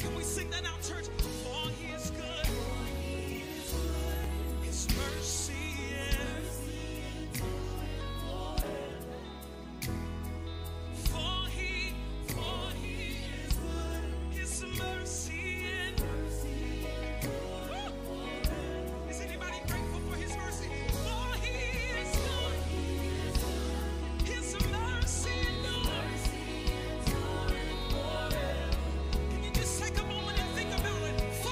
Can we sing that out, church? For he is good. His mercy for he is good. His mercy and is anybody grateful for his mercy? For he is good. His mercy endures. Can you just take a moment and think about it?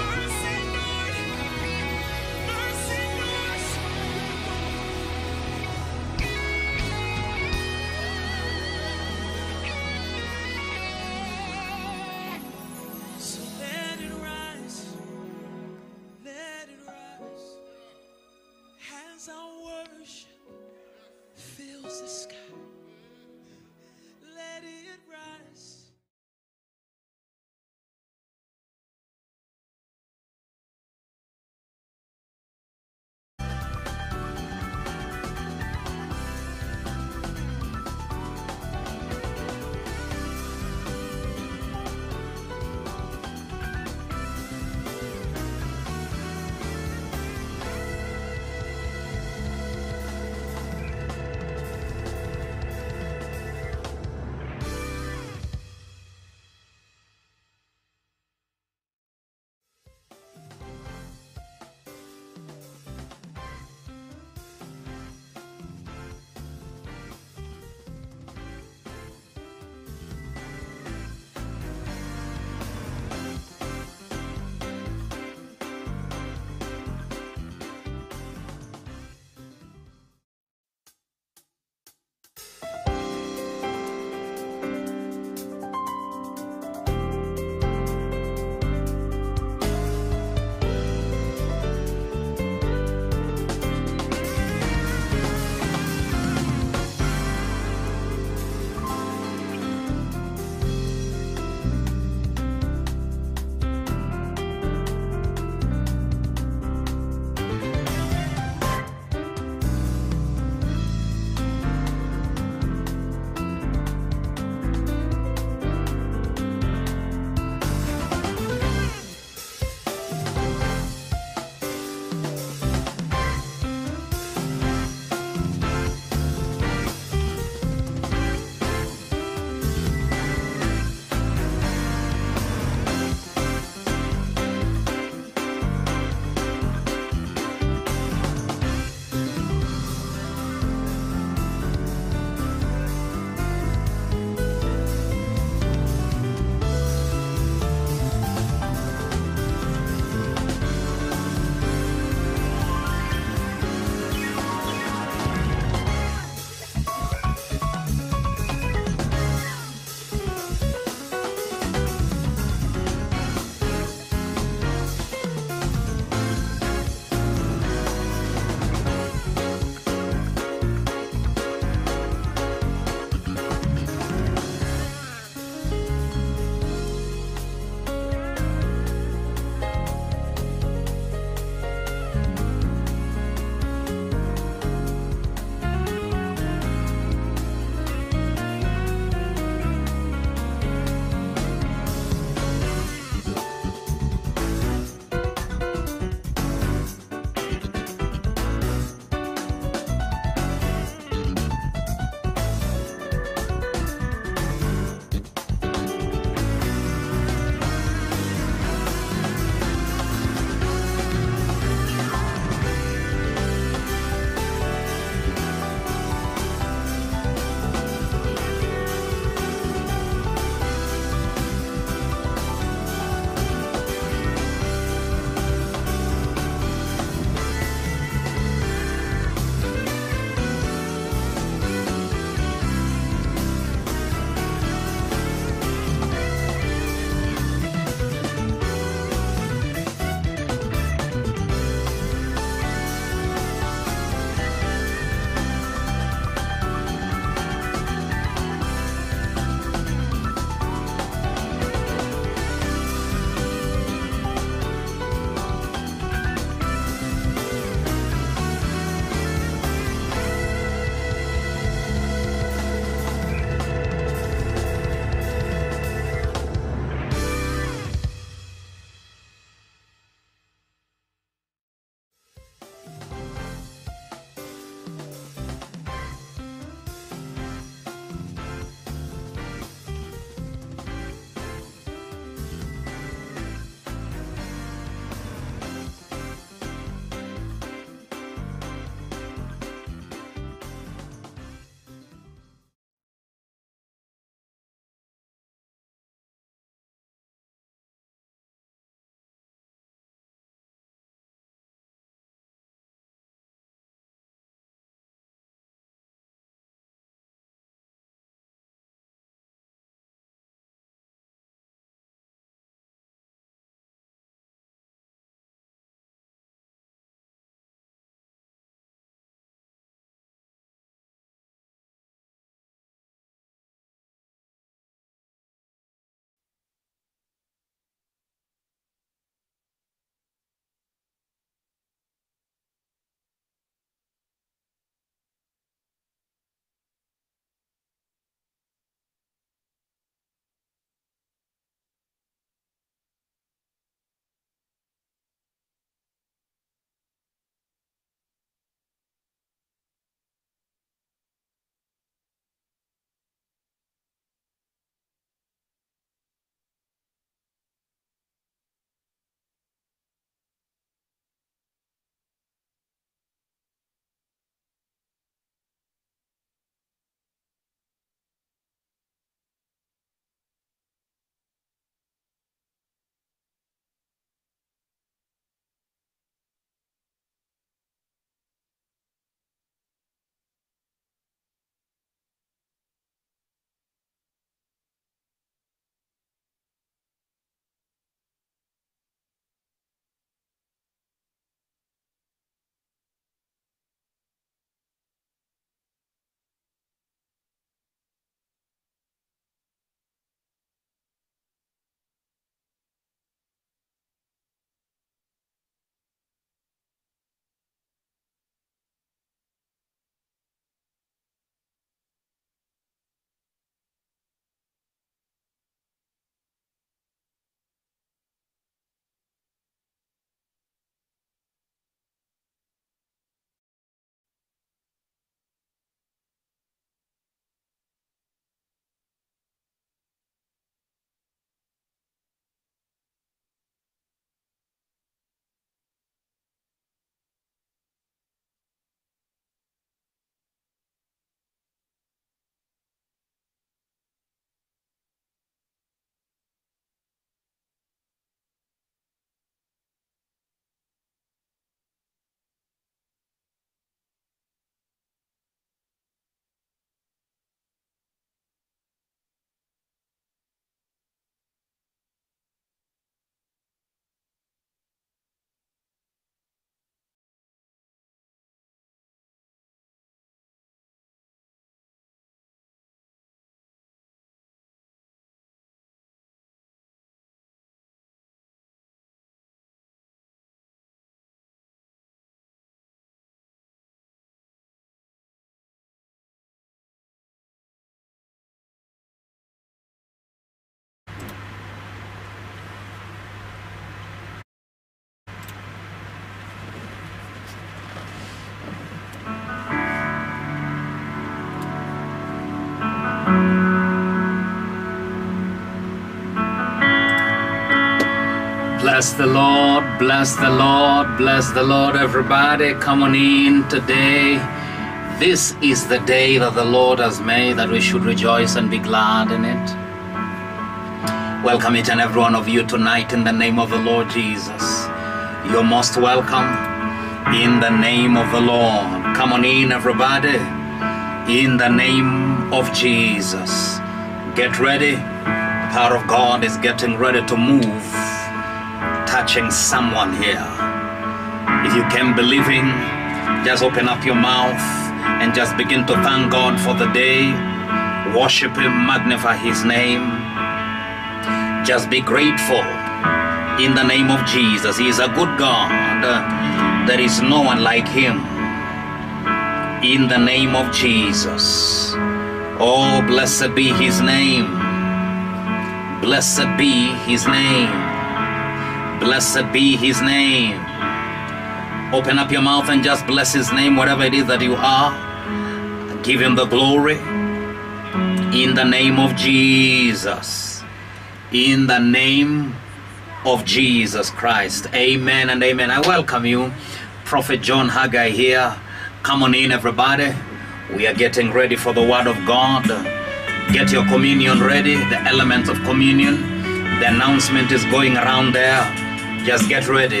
Bless the Lord, bless the Lord, bless the Lord, everybody. Come on in today. This is the day that the Lord has made, that we should rejoice and be glad in it. Welcome each and every one of you tonight in the name of the Lord Jesus. You're most welcome in the name of the Lord. Come on in, everybody, in the name of Jesus. Get ready. The power of God is getting ready to move, touching someone here. If you can believe Him, just open up your mouth and just begin to thank God for the day. Worship Him, magnify His name. Just be grateful in the name of Jesus. He is a good God. There is no one like Him. In the name of Jesus. Oh, blessed be His name. Blessed be His name. Blessed be His name. Open up your mouth and just bless His name, whatever it is that you are. Give Him the glory. In the name of Jesus. In the name of Jesus Christ. Amen and amen. I welcome you. Prophet John Haggai here. Come on in, everybody. We are getting ready for the Word of God. Get your communion ready. The elements of communion. The announcement is going around there. Just get ready.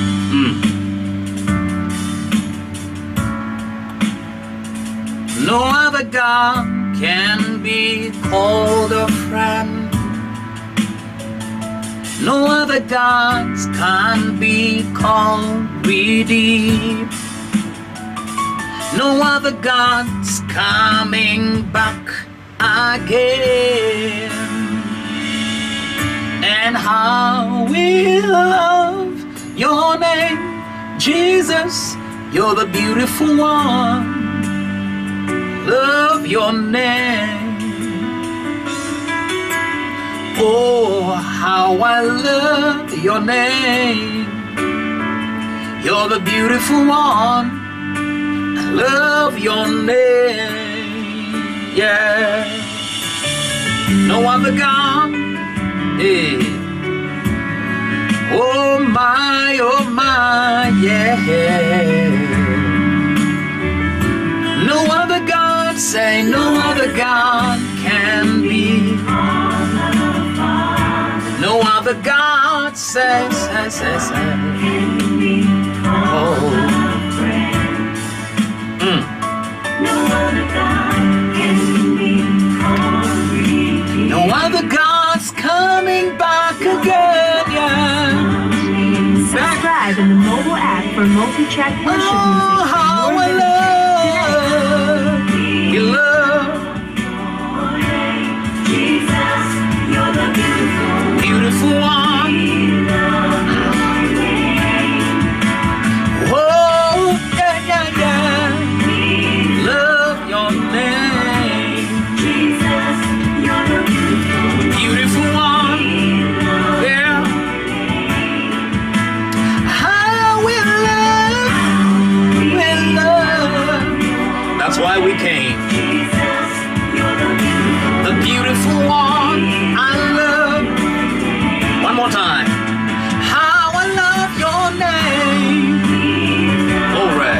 No other God can be called a friend. No other gods can be called redeemed. No other gods coming back again. And how we love your name, Jesus, you're the beautiful one. Love your name. Oh, how I love your name. You're the beautiful one. I love your name. Yeah. No other God. Hey. Oh my, yeah. No other God, say no other God can be. No other God say. Oh. No other God can be called. No other God's coming back again, yeah. Subscribe in the mobile app for multi-track worship music. Oh, how I love your love. Jesus, you're the beautiful one. Oh, yeah. Love your name. Jesus, you're the Beautiful one. Yeah. How we love. That's why we came. The beautiful one I love. One more time. How I love your name. Glory.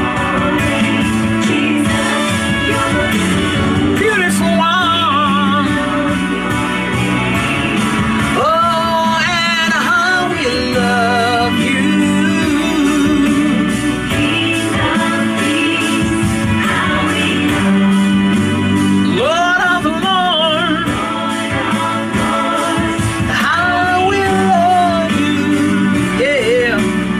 Beautiful one. Oh, and how we love you. Lord of the Lord. How we love you. Yeah.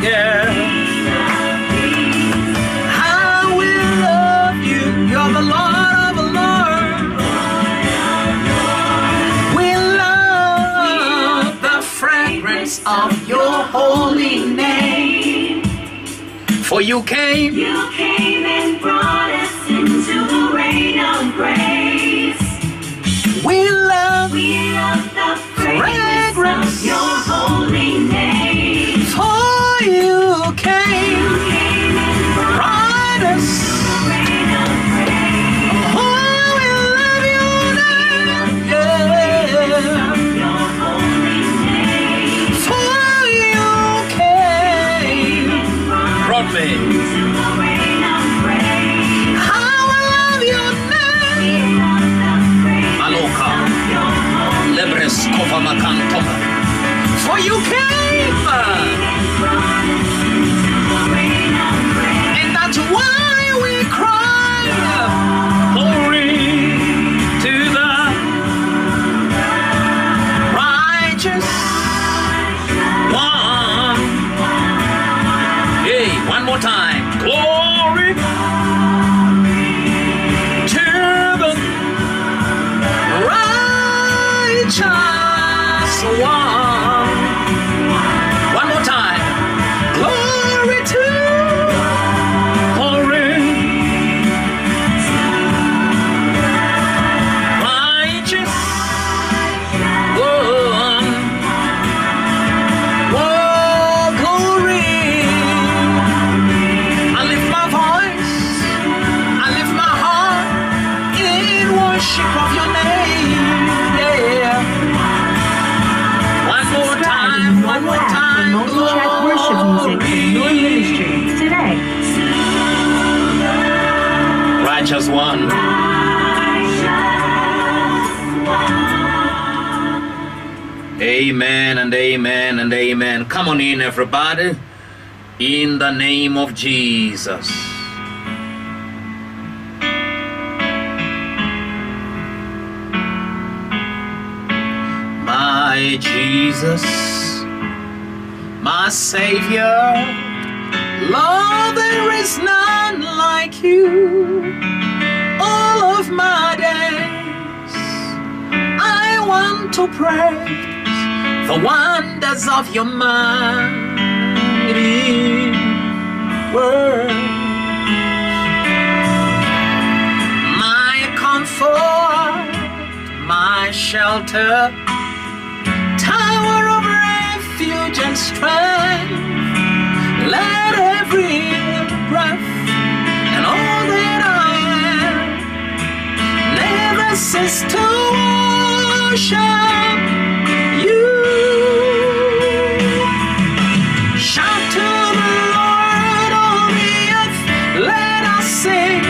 How we love you. You're the Lord of the Lord. We love the fragrance of your holy name. For you came and brought us into the reign of grace. We love the fragrance of your holy name. for you came and brought us. the reign of grace. Oh, we love your For you came, and that's why we cry, glory to the righteous one. Hey, one more time. Glory to the righteous one. One more time. Glory to righteous one. Oh, glory. I lift my voice, I lift my heart in worship of your name. Yeah. One more time, one more time. Multi-track worship music in your ministry today. Righteous one. Amen and amen and amen. Come on in, everybody. In the name of Jesus. My Jesus, my Savior, Lord, there is none like you. All of my days, I want to praise the wonders of your mighty word. My comfort, my shelter, tower of refuge and strength. Let every breath and all that I am never cease to worship you. Shout to the Lord, all the earth, let us sing.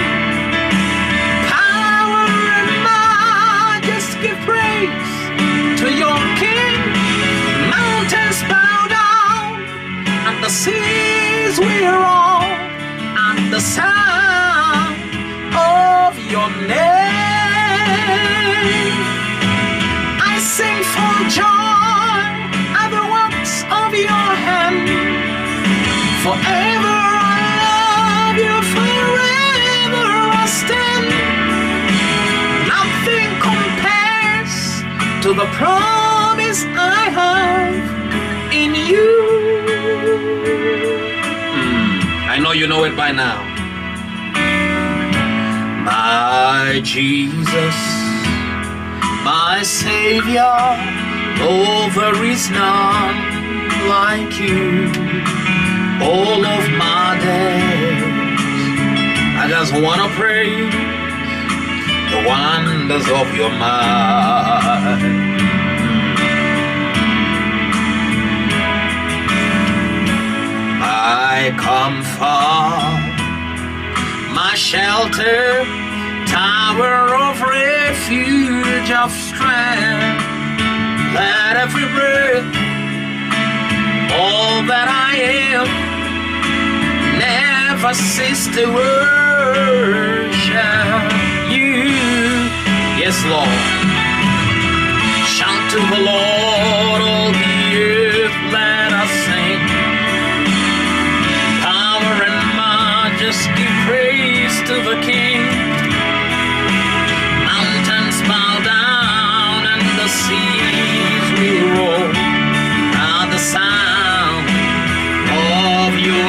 Power and majesty, give praise to your King. Mountains bow down and the seas will roar at the sound of your name. I sing for joy at the works of your hand. Forever I love you, forever I stand. Nothing compares to the promise I have in you. I know you know it by now. My Jesus, my Savior, oh, there is none like you. All of my days, I just want to praise the wonders of your might. My comfort, my shelter, tower of refuge of strength. Let every breath, all that I am, never cease to worship you. Yes, Lord. Shout to the Lord, all the earth, let us sing. Power and majesty, give praise to the King. Mountains bow down and the seas will roar at the sound of your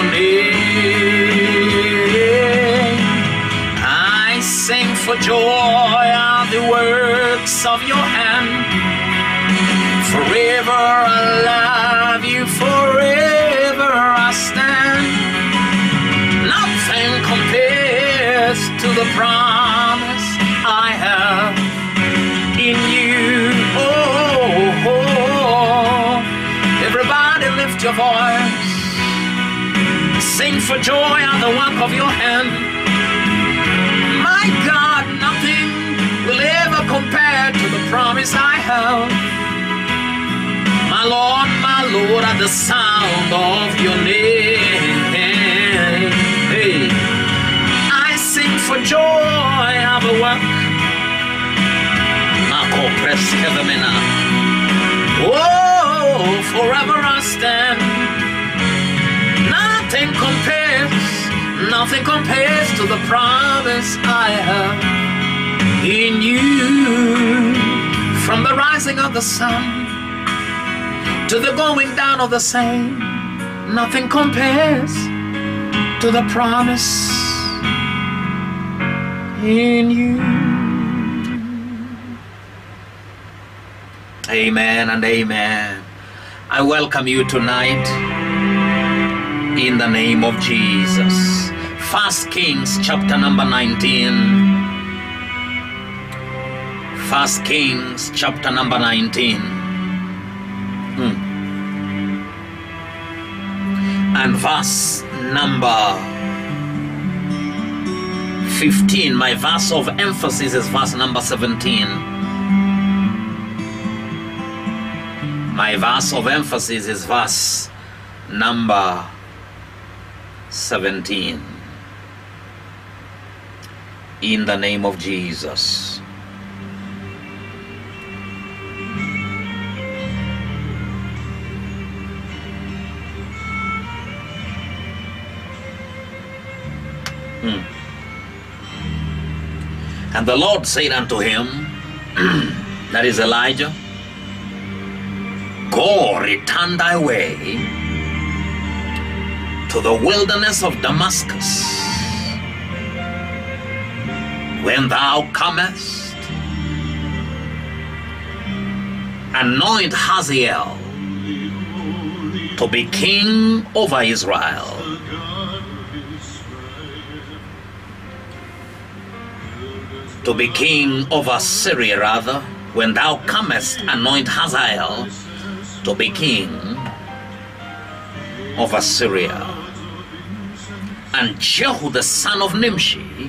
name. I sing for joy at the works of your hand. Forever I love you, forever I stand. Nothing compares to the promise I have in you. Oh, oh. Everybody lift your voice. Sing for joy at the work of your hand. My God, nothing will ever compare to the promise I have my Lord, at the sound of your name. Hey, I sing for joy of a work. Oh, forever I stand. Nothing compares to the promise I have in you. From the rising of the sun to the going down of the same, nothing compares to the promise in you. Amen and amen. I welcome you tonight in the name of Jesus. 1 Kings chapter number 19. 1 Kings chapter number 19. And verse number 15. My verse of emphasis is verse number 17. My verse of emphasis is verse number 17. In the name of Jesus. And the Lord said unto him, that is Elijah, go, return thy way to the wilderness of Damascus. When thou comest, anoint Hazael to be king over Israel. To be king over Syria, rather. When thou comest, anoint Hazael to be king over Syria. And Jehu the son of Nimshi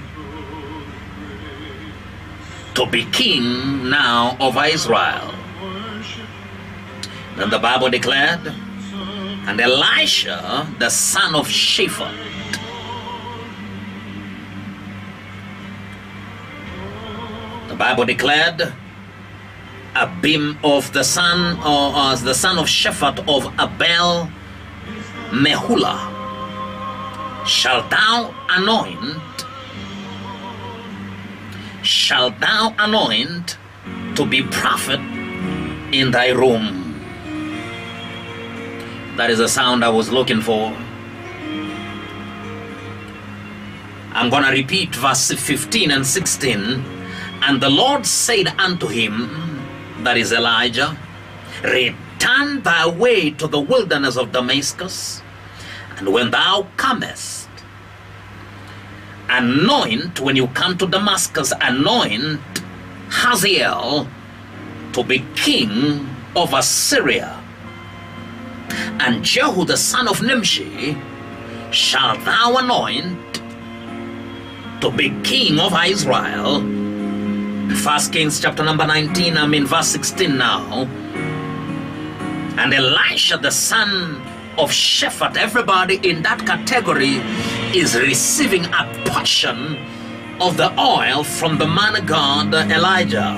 to be king now over Israel. Then the Bible declared, and Elisha the son of Shaphat the Bible declared, Abim of the son of Shaphat of Abel Mehulah shalt thou anoint to be prophet in thy room. That is the sound I was looking for. I'm going to repeat verse 15 and 16. And the Lord said unto him, that is Elijah, return thy way to the wilderness of Damascus, and when thou comest, anoint, when you come to Damascus, anoint Hazael to be king over Syria. And Jehu the son of Nimshi shalt thou anoint to be king over Israel. 1 Kings chapter number 19, I'm in verse 16 now. And Elisha the son of Shaphat, everybody in that category is receiving a portion of the oil from the man of God, Elijah.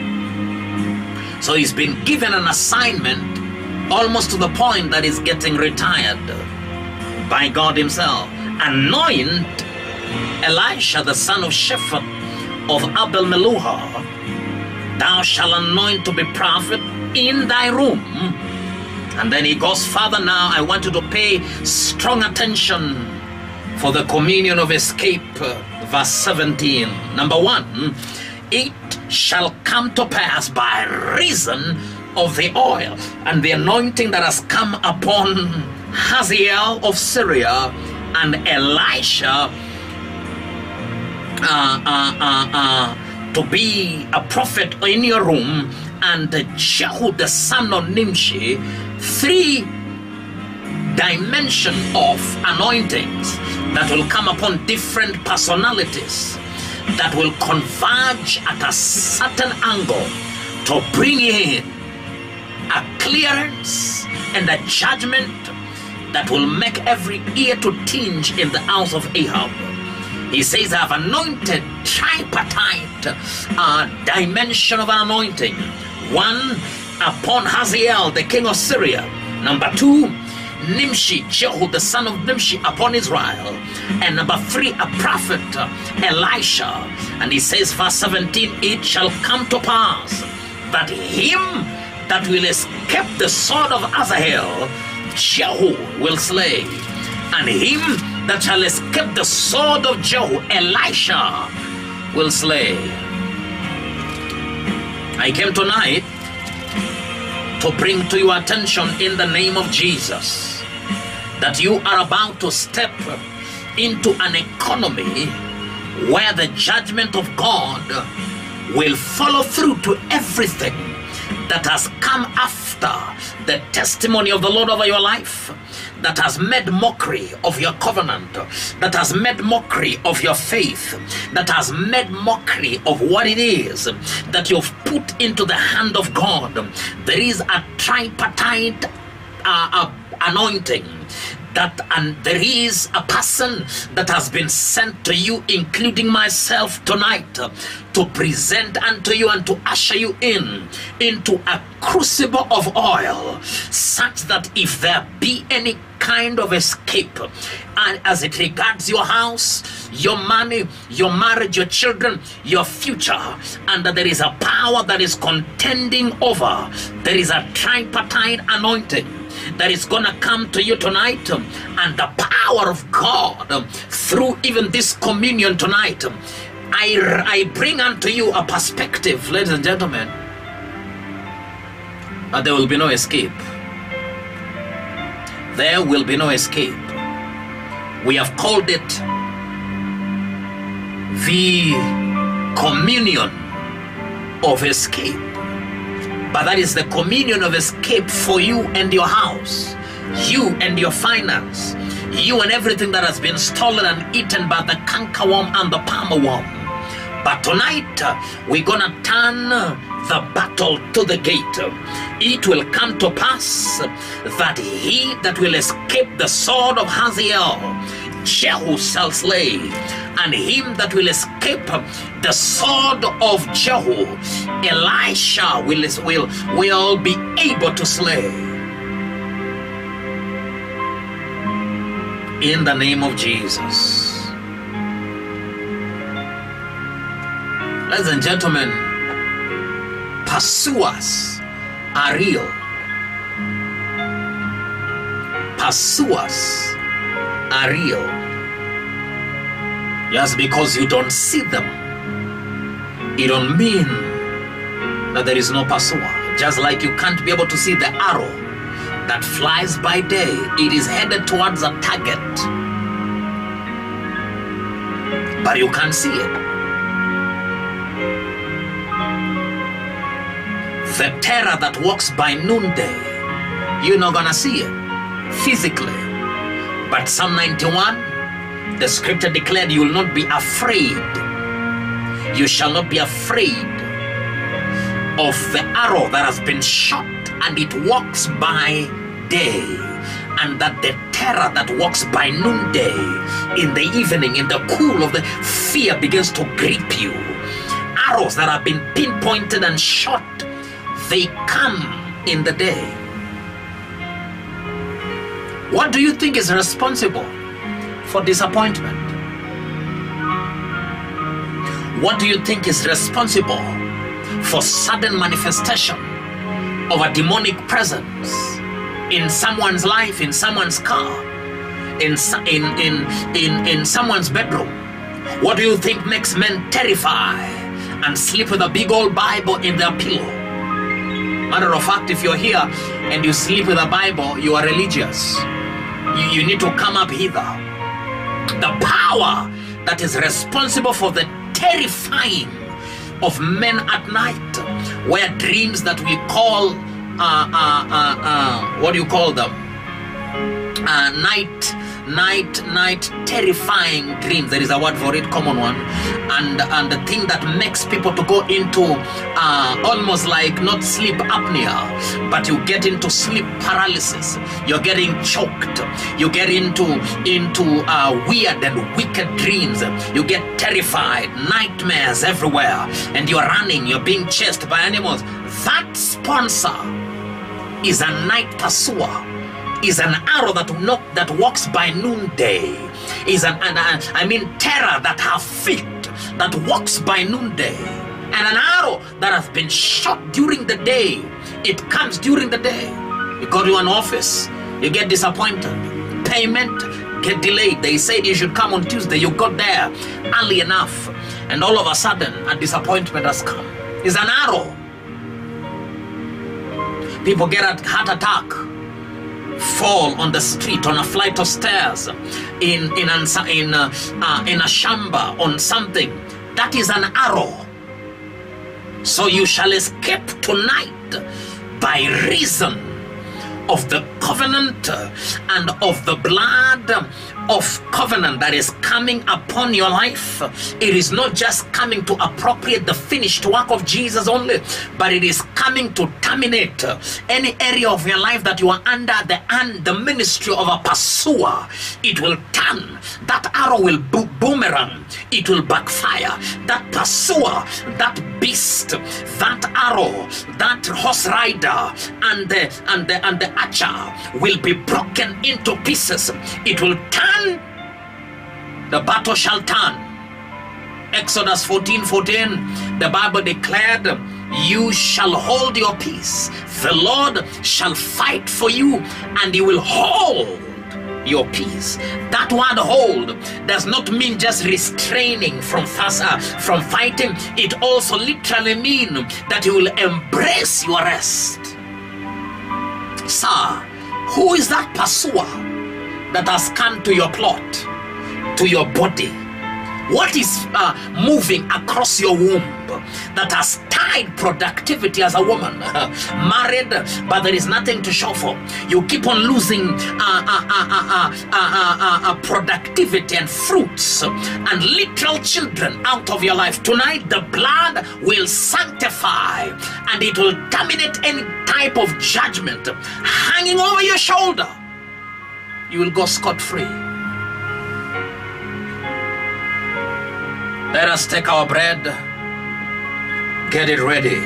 So he's been given an assignment almost to the point that he's getting retired by God himself. Anoint Elisha the son of Shaphat of Abel Meluha, thou shalt anoint to be prophet in thy room. And then he goes further now. I want you to pay strong attention for the communion of escape, verse 17. Number 1, it shall come to pass by reason of the oil and the anointing that has come upon Hazael of Syria and Elisha to be a prophet in your room, and Jehu the son of Nimshi, 3 dimension of anointings that will come upon different personalities that will converge at a certain angle to bring in a clearance and a judgment that will make every ear to tinge in the house of Ahab. He says, I have anointed tripartite dimension of an anointing. One, upon Hazael, the king of Syria. Number two, Nimshi, Jehu, the son of Nimshi, upon Israel. And number three, a prophet, Elisha. And he says, verse 17, it shall come to pass that him that will escape the sword of Hazael, Jehu will slay. And him that shall escape the sword of Jehu, Elisha will slay. I came tonight to bring to your attention in the name of Jesus that you are about to step into an economy where the judgment of God will follow through to everything that has come after the testimony of the Lord over your life, that has made mockery of your covenant, that has made mockery of your faith, that has made mockery of what it is that you've put into the hand of God. There is a tripartite anointing. And there is a person that has been sent to you, including myself tonight, to present unto you and to usher you into a crucible of oil, such that if there be any kind of escape, and as it regards your house, your money, your marriage, your children, your future, and that there is a power that is contending over, there is a tripartite anointing that is gonna come to you tonight, and the power of God through even this communion tonight. I bring unto you a perspective, ladies and gentlemen, that there will be no escape. There will be no escape. We have called it the communion of escape. But that is the communion of escape for you and your house, you and your finance, you and everything that has been stolen and eaten by the cankerworm and the palmer worm. But tonight, we're gonna turn the battle to the gate. It will come to pass that he that will escape the sword of Hazael, Jehu shall slay, and him that will escape the sword of Jehu, Elisha will be able to slay. In the name of Jesus. Ladies and gentlemen, pursuers are real. Pursuers are real. Just because you don't see them, it don't mean that there is no pursuer. Just like you can't be able to see the arrow that flies by day, it is headed towards a target, but you can't see it. The terror that walks by noonday, you're not gonna see it physically. But Psalm 91, the scripture declared, you will not be afraid. You shall not be afraid of the arrow that has been shot and it walks by day, and that the terror that walks by noonday, in the evening, in the cool of the fear begins to grip you. Arrows that have been pinpointed and shot, they come in the day. What do you think is responsible for disappointment? What do you think is responsible for sudden manifestation of a demonic presence in someone's life, in someone's car, in someone's bedroom? What do you think makes men terrify and sleep with a big old Bible in their pillow? Matter of fact, if you're here and you sleep with a Bible, you are religious. You need to come up hither. The power that is responsible for the terrifying of men at night, where dreams that we call, what do you call them? terrifying dreams. There is a word for it, common one, and the thing that makes people to go into almost like not sleep apnea, but you get into sleep paralysis. You're getting choked. You get into weird and wicked dreams. You get terrified, nightmares everywhere, and you're running. You're being chased by animals. That sponsor is a night pursuer, is an arrow that walks by noonday, is terror that have feet that walks by noonday, and an arrow that has been shot during the day. It comes during the day. You go to an office, you get disappointed, payment get delayed. They said you should come on Tuesday. You got there early enough, and all of a sudden a disappointment has come. It's an arrow. People get a heart attack, fall on the street, on a flight of stairs, in a chamber, on something. That is an arrow. So you shall escape tonight by reason of the covenant and of the blood of covenant that is coming upon your life. It is not just coming to appropriate the finished work of Jesus only, but it is coming to terminate any area of your life that you are under the ministry of a pursuer. It will turn. That arrow will boomerang. It will backfire. That pursuer, that beast, that arrow, that horse rider, and the archer will be broken into pieces. It will turn. The battle shall turn. Exodus 14:14, the Bible declared, you shall hold your peace. The Lord shall fight for you, and you will hold your peace. That word hold does not mean just restraining from fighting. It also literally means that you will embrace your rest. Sir, who is that pursuer that has come to your plot, to your body? What is moving across your womb that has tied productivity as a woman? Married, but there is nothing to show for. You keep on losing productivity and fruits and literal children out of your life. Tonight, the blood will sanctify, and it will terminate any type of judgment hanging over your shoulder. You will go scot-free. Let us take our bread, get it ready.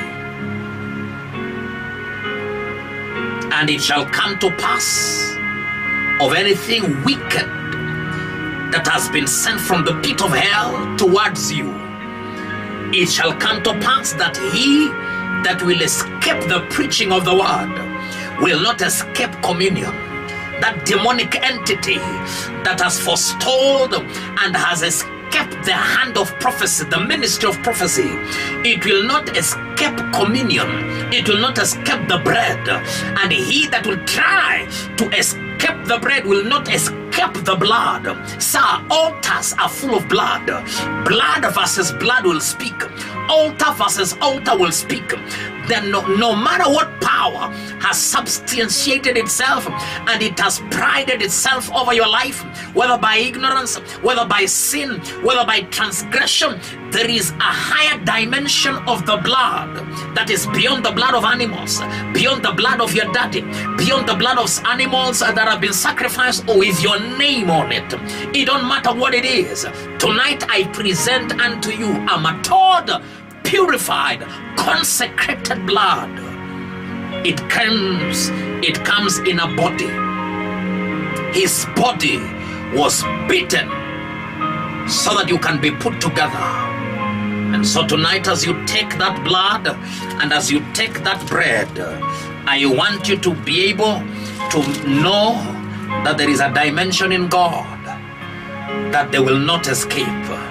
And it shall come to pass of anything wicked that has been sent from the pit of hell towards you. It shall come to pass that he that will escape the preaching of the word will not escape communion. That demonic entity that has forestalled and has escaped the hand of prophecy, the ministry of prophecy, it will not escape communion. It will not escape the bread. And he that will try to escape the bread will not escape the blood. Sir, altars are full of blood. Blood versus blood will speak. Altar versus altar will speak. Then no matter what power has substantiated itself and it has prided itself over your life, whether by ignorance, whether by sin, whether by transgression, there is a higher dimension of the blood that is beyond the blood of animals, beyond the blood of your daddy, beyond the blood of animals that have been sacrificed or with your name on it. It don't matter what it is. Tonight I present unto you a matured, purified, consecrated blood. It comes in a body. His body was beaten so that you can be put together. And so tonight, as you take that blood and as you take that bread, I want you to be able to know that there is a dimension in God that they will not escape.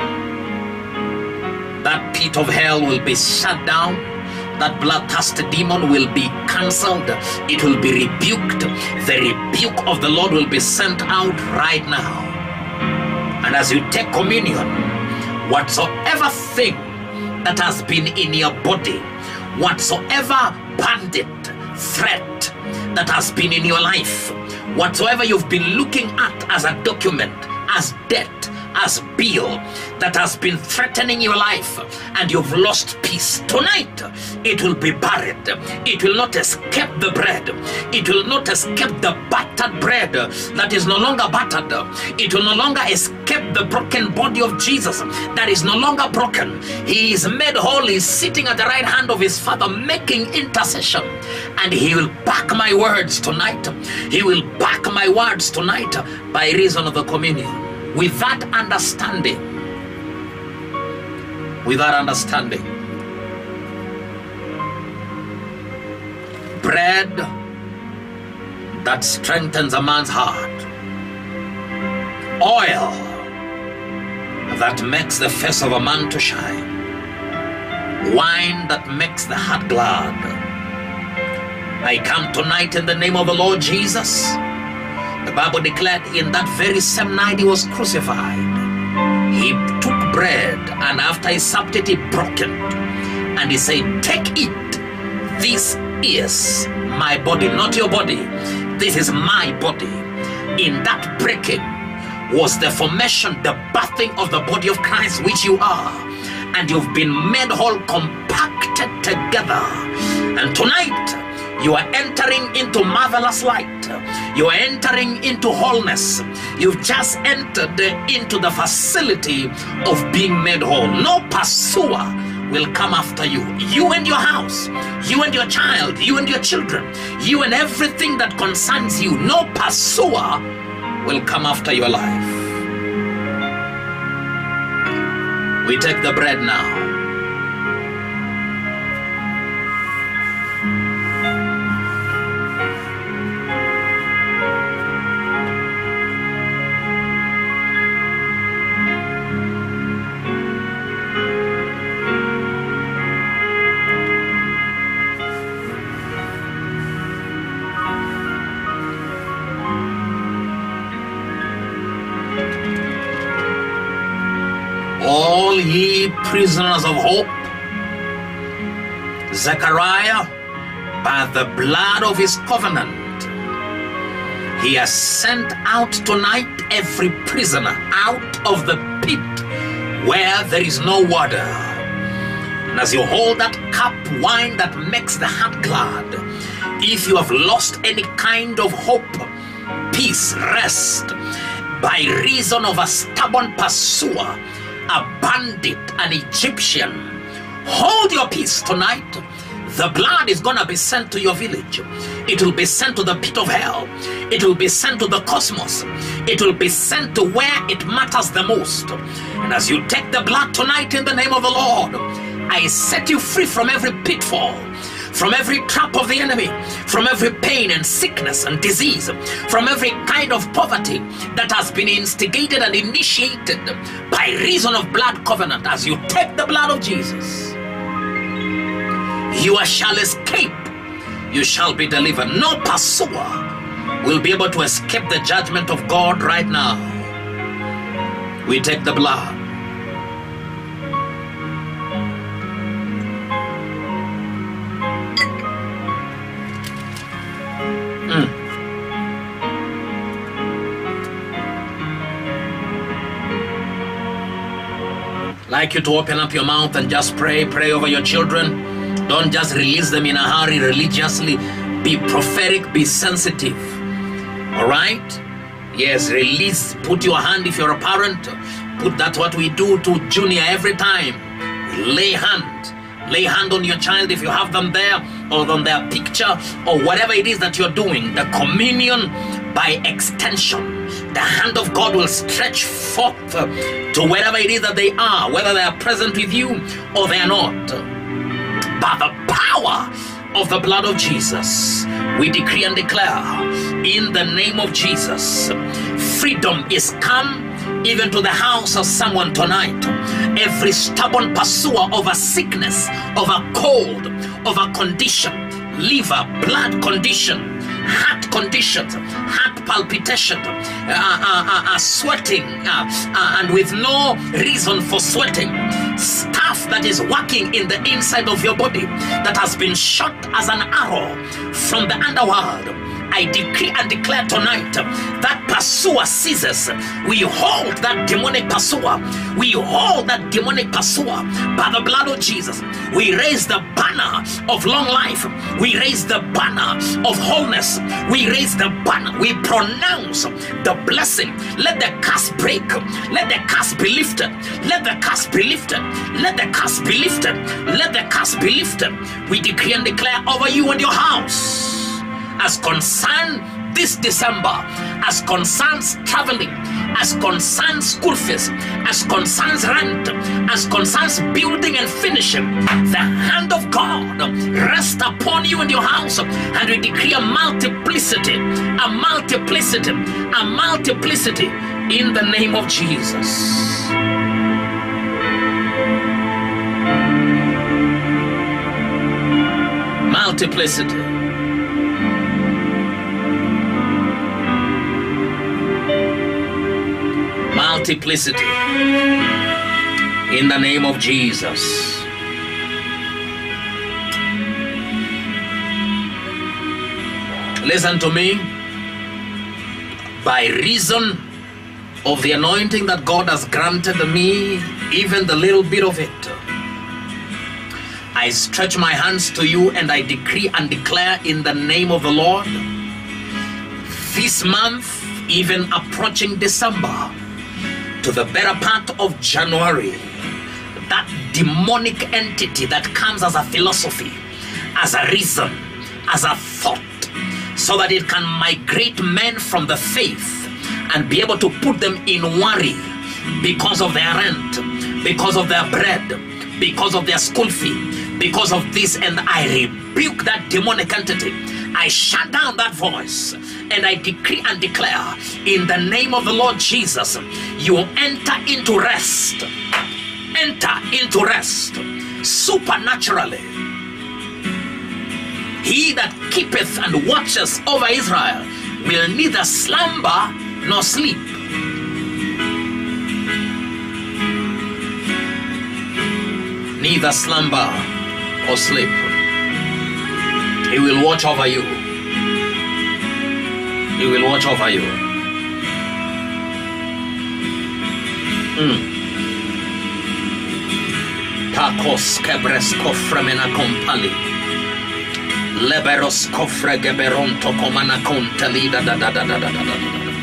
That pit of hell will be shut down. That bloodthirsty demon will be cancelled. It will be rebuked. The rebuke of the Lord will be sent out right now. And as you take communion, whatsoever thing that has been in your body, whatsoever bandit, threat that has been in your life, Whatsoever you've been looking at as a document, as debt, as bill that has been threatening your life, and you've lost peace, tonight it will be buried. It will not escape the bread. It will not escape the battered bread that is no longer battered. It will no longer escape the broken body of Jesus that is no longer broken. He is made whole. He is sitting at the right hand of his Father making intercession, and he will back my words tonight. He will back my words tonight by reason of the communion. With that understanding, bread that strengthens a man's heart, oil that makes the face of a man to shine, wine that makes the heart glad. I come tonight in the name of the Lord Jesus. The Bible declared in that very same night he was crucified, he took bread, and after he supped it, he broke it, and he said, "Take it. This is my body," not your body. "This is my body." In that breaking was the formation, the birthing of the body of Christ, which you are, and you've been made whole, compacted together. And tonight you are entering into marvelous light. You are entering into wholeness. You've just entered into the facility of being made whole. No pursuer will come after you. You and your house, you and your child, you and your children, you and everything that concerns you. No pursuer will come after your life. We take the bread now. All ye prisoners of hope, Zechariah, by the blood of his covenant, he has sent out tonight every prisoner out of the pit where there is no water. And as you hold that cup, wine that makes the heart glad, if you have lost any kind of hope, peace, rest, by reason of a stubborn pursuer, a bandit, an Egyptian, hold your peace tonight. The blood is going to be sent to your village. It will be sent to the pit of hell. It will be sent to the cosmos. It will be sent to where it matters the most. And as you take the blood tonight in the name of the Lord, I set you free from every pitfall, from every trap of the enemy, from every pain and sickness and disease, from every kind of poverty that has been instigated and initiated by reason of blood covenant. As you take the blood of Jesus, you shall escape, you shall be delivered. No pursuer will be able to escape the judgment of God right now. We take the blood. Like you to open up your mouth and just pray over your children. Don't just release them in a hurry religiously. Be prophetic, be sensitive. All right? Yes, release. Put your hand, if you're a parent, put that what we do to Junior every time. Lay hand on your child if you have them there, or on their picture, or whatever it is that you're doing. The communion by extension. The hand of God will stretch forth to wherever it is that they are, whether they are present with you or they are not. By the power of the blood of Jesus, we decree and declare in the name of Jesus, freedom is come even to the house of someone tonight. Every stubborn pursuer of a sickness, of a cold, of a condition, liver, blood condition, heart conditions, heart palpitation, sweating, and with no reason for sweating, stuff that is working in the inside of your body that has been shot as an arrow from the underworld I decree and declare tonight that pursuer ceases. We hold that demonic pursuer. We hold that demonic pursuer by the blood of Jesus. We raise the banner of long life. We raise the banner of wholeness. We raise the banner. We pronounce the blessing. Let the curse break. Let the curse be lifted. Let the curse be lifted. Let the curse be lifted. Let the curse be lifted. We decree and declare over you and your house, as concerns this December, as concerns traveling, as concerns school fees, as concerns rent, as concerns building and finishing, the hand of God rest upon you and your house, and we decree a multiplicity, a multiplicity, a multiplicity in the name of Jesus. Multiplicity. Multiplicity in the name of Jesus. Listen to me. By reason of the anointing that God has granted me, even the little bit of it, I stretch my hands to you and I decree and declare in the name of the Lord, this month, even approaching December, to the better part of January, that demonic entity that comes as a philosophy, as a reason, as a thought, so that it can migrate men from the faith and be able to put them in worry because of their rent, because of their bread, because of their school fee, because of this, and I rebuke that demonic entity. I shut down that voice and I decree and declare in the name of the Lord Jesus, you enter into rest. Enter into rest supernaturally. He that keepeth and watches over Israel will neither slumber nor sleep. Neither slumber or sleep. He will watch over you. He will watch over you. Takos kebres kofre mena kompali. Leberos kofre geberonto komana konteli da da da da da da da da.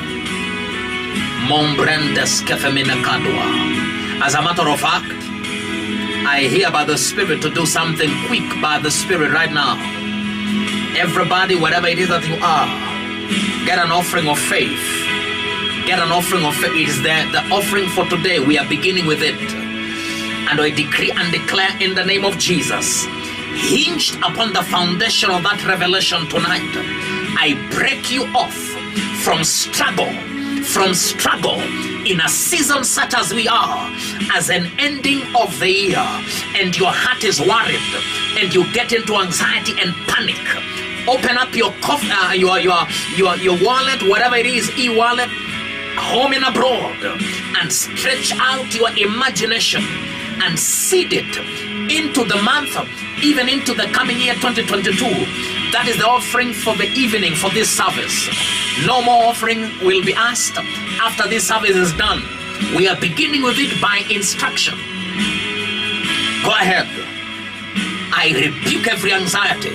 Mombrendes kefemina kadwa. As a matter of fact, I hear by the Spirit to do something quick by the Spirit right now. Everybody, whatever it is that you are, get an offering of faith. Get an offering of faith. It is the offering for today. We are beginning with it. And I decree and declare in the name of Jesus, hinged upon the foundation of that revelation tonight, I break you off from struggle in a season such as we are, as an ending of the year, and your heart is worried and you get into anxiety and panic. Open up your wallet, whatever it is, e-wallet, home and abroad, and stretch out your imagination and seed it into the month, even into the coming year 2022. That is the offering for the evening for this service. No more offering will be asked after this service is done. We are beginning with it by instruction. Go ahead. I rebuke every anxiety.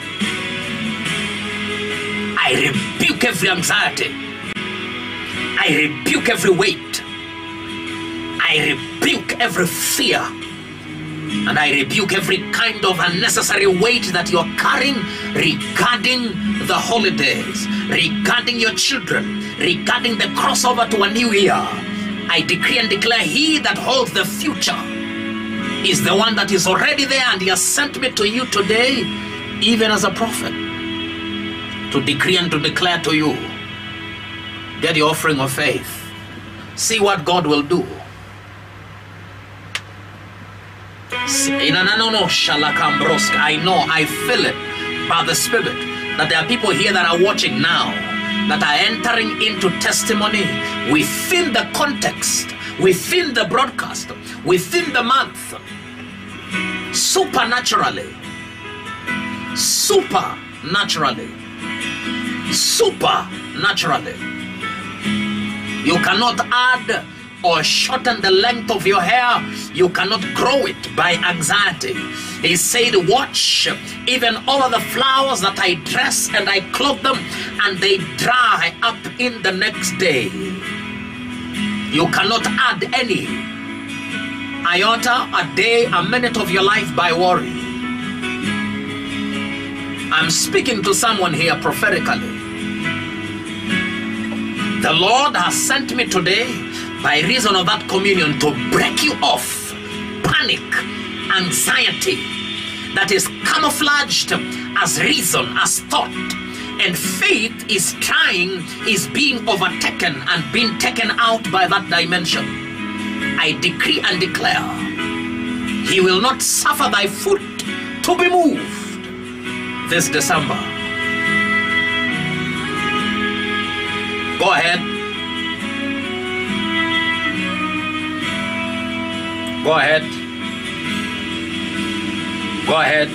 I rebuke every anxiety. I rebuke every weight. I rebuke every fear. And I rebuke every kind of unnecessary weight that you're carrying regarding the holidays, regarding your children, regarding the crossover to a new year. I decree and declare, he that holds the future is the one that is already there, and he has sent me to you today, even as a prophet, to decree and to declare to you. Get the offering of faith. See what God will do. I know, I feel it by the Spirit that there are people here that are watching now that are entering into testimony within the context, within the broadcast, within the month, supernaturally, supernaturally, supernaturally. You cannot add or shorten the length of your hair. You cannot grow it by anxiety. He said, watch even over the flowers that I dress and I clothe them, and they dry up in the next day. You cannot add any iota, a day, a minute of your life by worry. I'm speaking to someone here prophetically. The Lord has sent me today by reason of that communion to break you off panic, anxiety that is camouflaged as reason, as thought, and faith is being overtaken and being taken out by that dimension. I decree and declare, he will not suffer thy foot to be moved this December. Go ahead. Go ahead. Go ahead.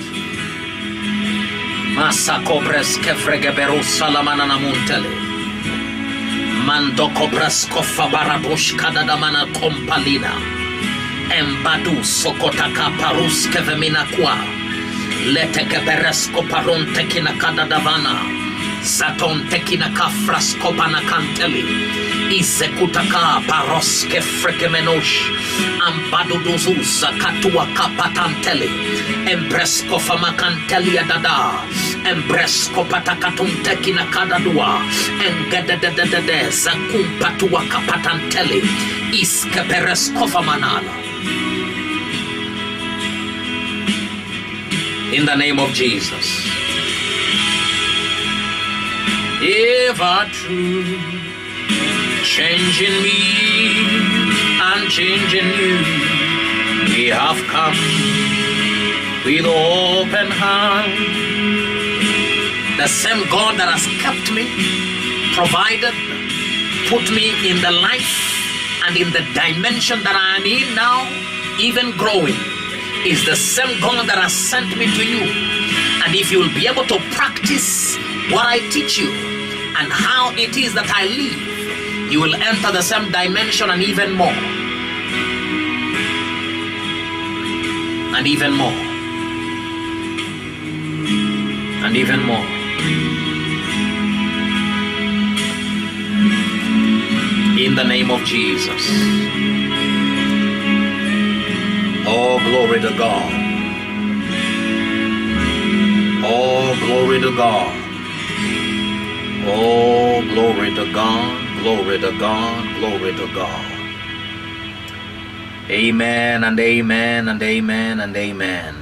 Masakobres kefregeberu salamana namuntele. Mandokobres kofabarabush kadadamana kompalina. Embadu sokotaka parus kevemina kwa. Letekeberesko paron tekina kadadavana. Zaton tekina kafrasko panakanteli. Isekutaka paroske frekemenosh. Ambaduduzuza katua kapatanteli. Embresko famakanteli adada. Embresko patakatunteki kadadua. Engedededede zakumpatua kapatanteli. Iskeperesko famanala. In the name of Jesus. Ever true, changing me and changing you. We have come with open hand. The same God that has kept me, provided, put me in the life and in the dimension that I am in now, even growing, is the same God that has sent me to you. And if you will be able to practice what I teach you and how it is that I live, you will enter the same dimension and even more. And even more. And even more. In the name of Jesus. Oh, glory to God. Oh, glory to God. Oh, glory to God, glory to God, glory to God. Amen and amen and amen and amen.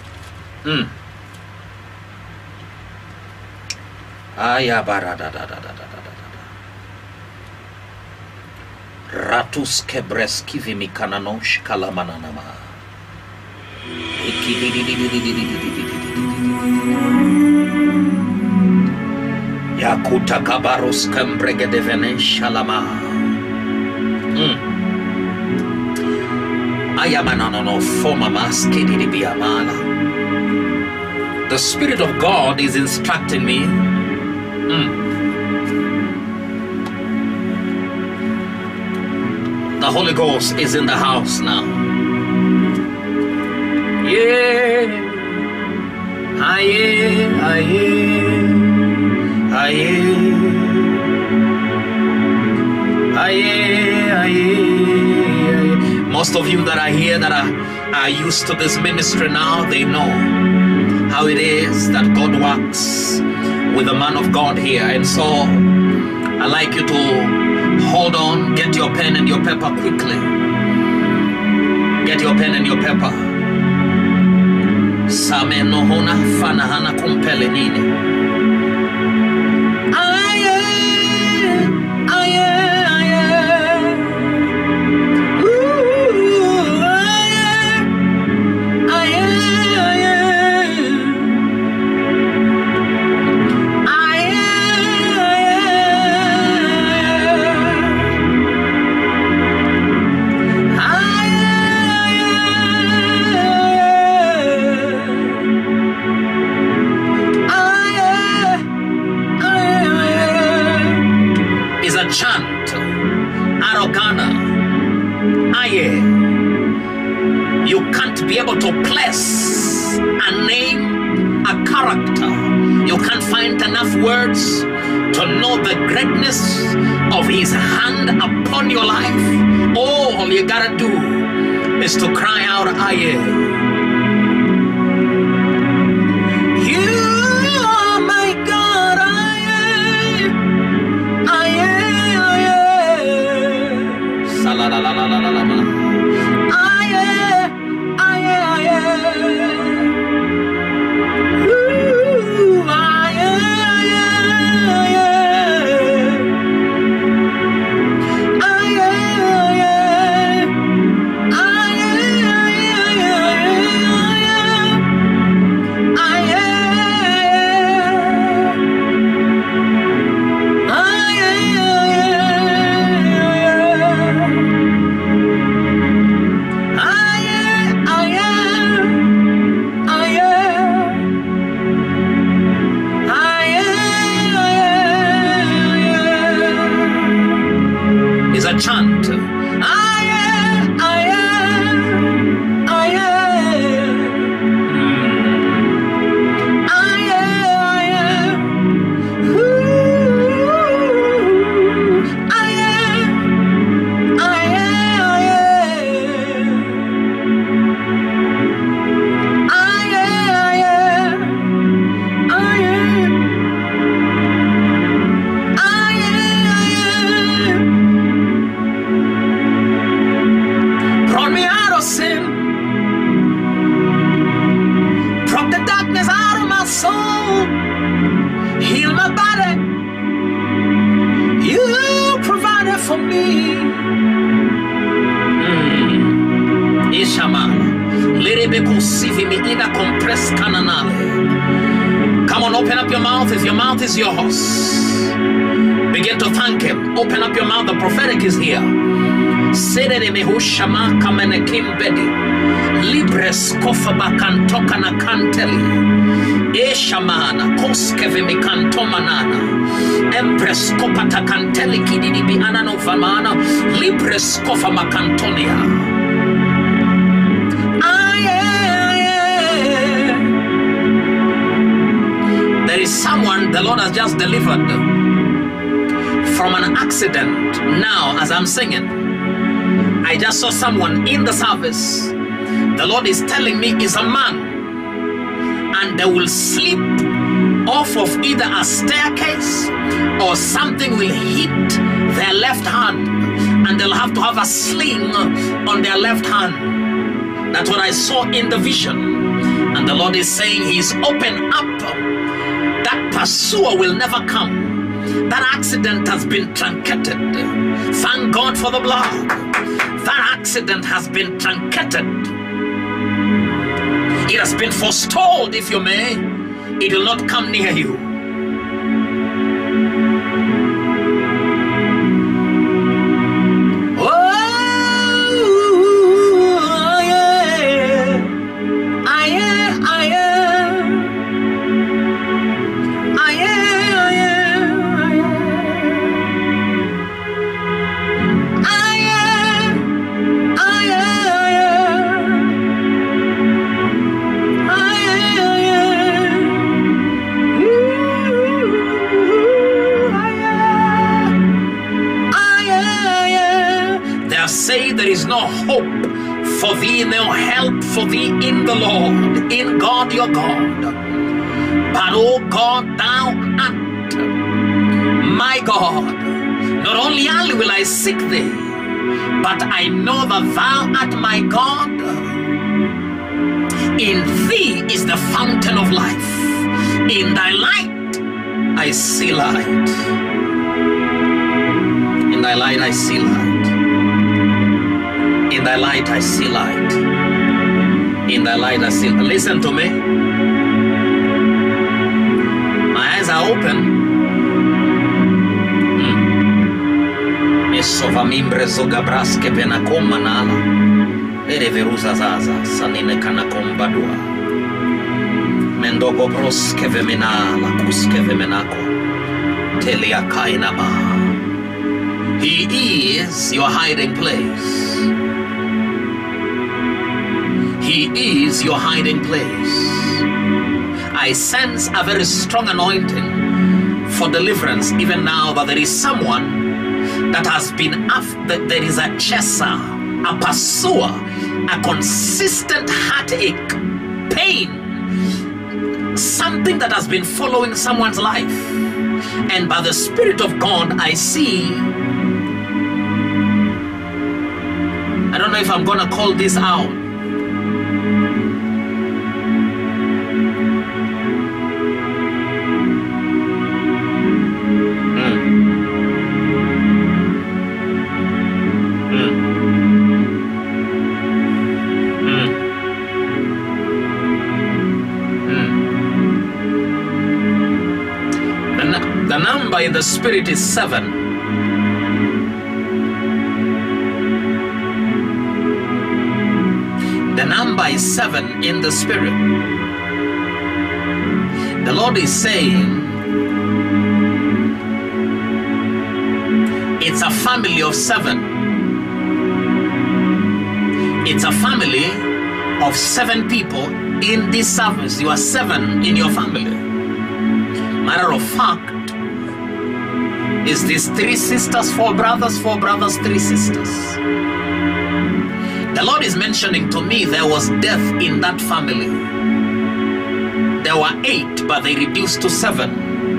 Ratus kebreski vimikananosh kalamananama. Yakuta kabarus kembrege devene shalama. Ayamanano forma maski di biamala. The Spirit of God is instructing me. The Holy Ghost is in the house now. Yeah. Aye, aye. Aye, aye, aye. Most of you that are here that are used to this ministry now, they know how it is that God works with the man of God here. And so I like you to hold on, get your pen and your paper quickly. Get your pen and your paper. Same nohona fanahana kumpele nini. I character. You can't find enough words to know the greatness of his hand upon your life. All you gotta do is to cry out, I am. You are my God, I am. I am, I am. Salalalalala. I am, I am, I am. Ooh, I am, I am. I am, I am. I is a chant. I am, I am, I am. I am, I am. Ooh, I am, I am, I am. I am, I am. Brought me out of sin, brought the darkness out of my soul, heal my body. You provided for me. Ishamana, Lerebeko Sivimi Ina Compress Cananale. Come on, open up your mouth if your mouth is yours. Begin to thank him. Open up your mouth, the prophetic is here. Serere mehushama kamene kimbedi. Libres kofaba kantoka na kanteli. Eshamana koskeve mi kantomanana. Empress kopata kanteli kididi bi anano famana. Libres kofa makantonia. There is someone the Lord has just delivered from an accident. Now, as I'm singing, I just saw someone in the service. The Lord is telling me is a man, and they will slip off of either a staircase or something will hit their left hand, and they'll have to have a sling on their left hand. That's what I saw in the vision. And the Lord is saying he's opened up. That pursuer will never come. That accident has been truncated. Thank God for the blood. That accident has been truncated. It has been forestalled, if you may. It will not come near you. Say there is no hope for thee, no help for thee in the Lord, in God your God. But oh God, thou art my God. Not only will I seek thee, but I know that thou art my God. In thee is the fountain of life. In thy light I see light. In thy light I see light. In thy light I see light. In thy light I see light. Listen to me. My eyes are open. Esova mimbre zogabraske penakoma nala. Ere veruza zaza sanine kanakomba dua. Mendogo broske vemenala kuske vemenako. Telia kainaba. He is your hiding place. He is your hiding place. I sense a very strong anointing for deliverance even now, that there is someone that has been after, there is a chaser, a pursuer, a consistent heartache, pain, something that has been following someone's life. And by the Spirit of God, I see, I don't know if I'm gonna call this out. The number in the Spirit is 7. The number is 7 in the Spirit. The Lord is saying, it's a family of 7. It's a family of 7 people in this service. You are 7 in your family. Matter of fact, is this 3 sisters, 4 brothers, 4 brothers, 3 sisters. The Lord is mentioning to me there was death in that family. There were 8, but they reduced to 7.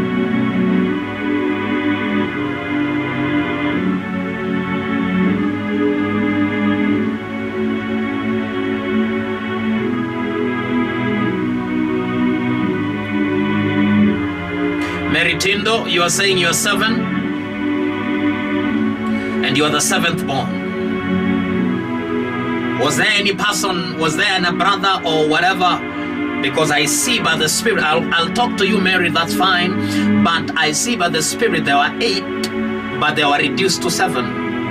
Mary Tindo, you are saying you're 7? And you are the 7th born. Was there any person, was there a brother or whatever? Because I see by the Spirit, I'll talk to you, Mary, that's fine. But I see by the Spirit there were 8, but they were reduced to 7.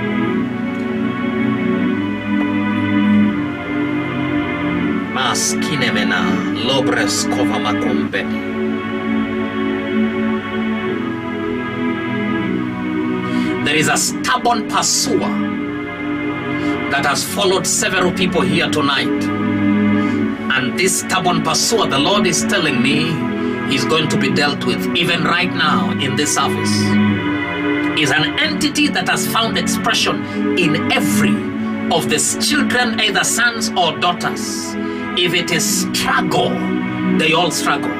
Mas kinemena lobres kova makumpeni. There is a stubborn pursuer that has followed several people here tonight. And this stubborn pursuer, the Lord is telling me, is going to be dealt with even right now in this service. Is an entity that has found expression in every of these children, either sons or daughters. If it is struggle, they all struggle.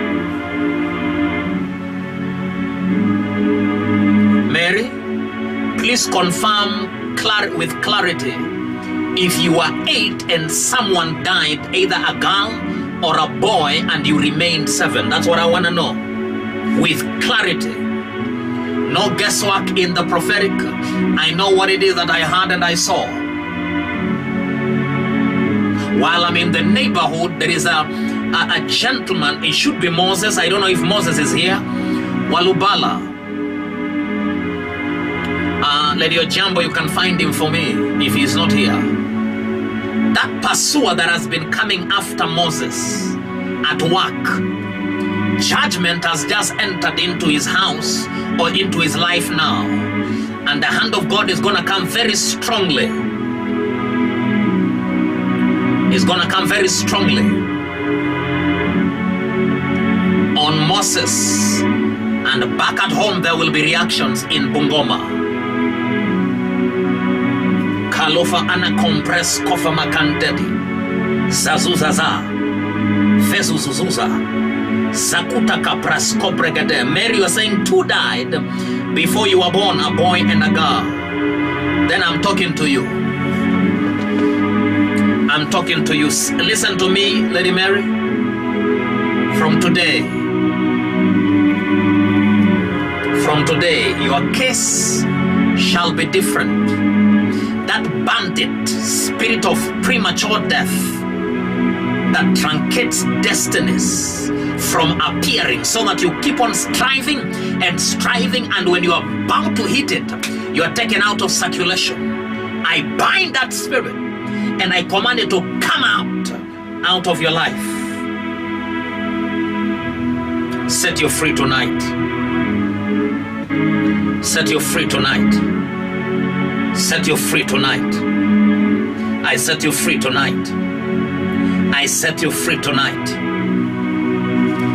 Mary, please confirm with clarity if you are 8 and someone died, either a girl or a boy, and you remained 7. That's what I want to know. With clarity. No guesswork in the prophetic. I know what it is that I heard and I saw. While I'm in the neighborhood, there is a gentleman. It should be Moses. I don't know if Moses is here. Walubala. Lady Ojambo, you can find him for me if he's not here. That pursuer that has been coming after Moses at work, judgment has just entered into his house or into his life now. And the hand of God is going to come very strongly. It's going to come very strongly on Moses. And back at home, there will be reactions in Bungoma. Kalofa ana compress kofa makandedi. Zazuzaza. Fezuzuzuza. Zakuta kapras kopregade. Mary was saying 2 died before you were born, a boy and a girl. Then I'm talking to you. I'm talking to you. Listen to me, Lady Mary. From today, your case shall be different. That bandit spirit of premature death that truncates destinies from appearing, so that you keep on striving, and when you are about to hit it, you are taken out of circulation. I bind that spirit and I command it to come out of your life. Set you free tonight. Set you free tonight. Set you free tonight. I set you free tonight. I set you free tonight.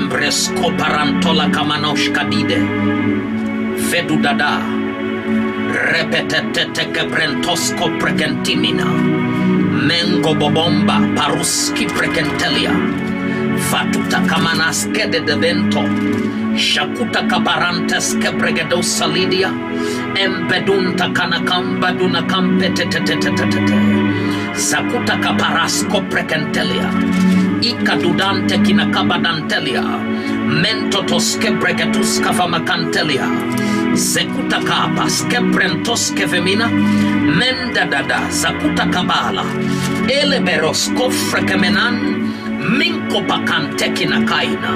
Membresco parantola kamanosh kadide. Vedu dada. Repetete kebrentosco prekentimina. Mengo bobomba paruski prekentelia. Fatuta kamanaske de vento. Shakuta kabarantes kebregedo salidia. Empedunta kanakamba duna kampetetetetetete. Zakuta kaparasko prekentelia. Ikadudante kinakabadantelia. Mentotos kebregetus kavamakantelia. Zekuta kapas kebrentos kevemina. Mendadada zakuta kabala. Eleberos kofrekemenan. Minko pakantekina kaina.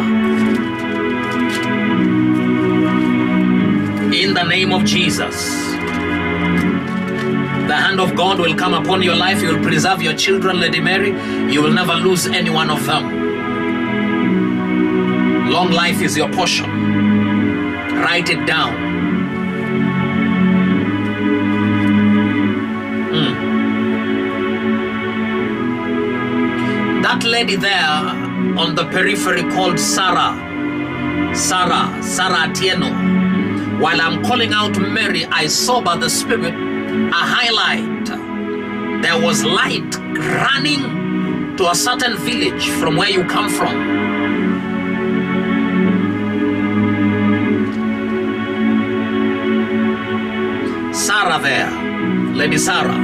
In the name of Jesus, the hand of God will come upon your life. You will preserve your children, Lady Mary. You will never lose any one of them. Long life is your portion. Write it down. That lady there on the periphery called Sarah Atieno. While I'm calling out Mary, I saw by the Spirit a highlight. There was light running to a certain village from where you come from. Sarah there, Lady Sarah.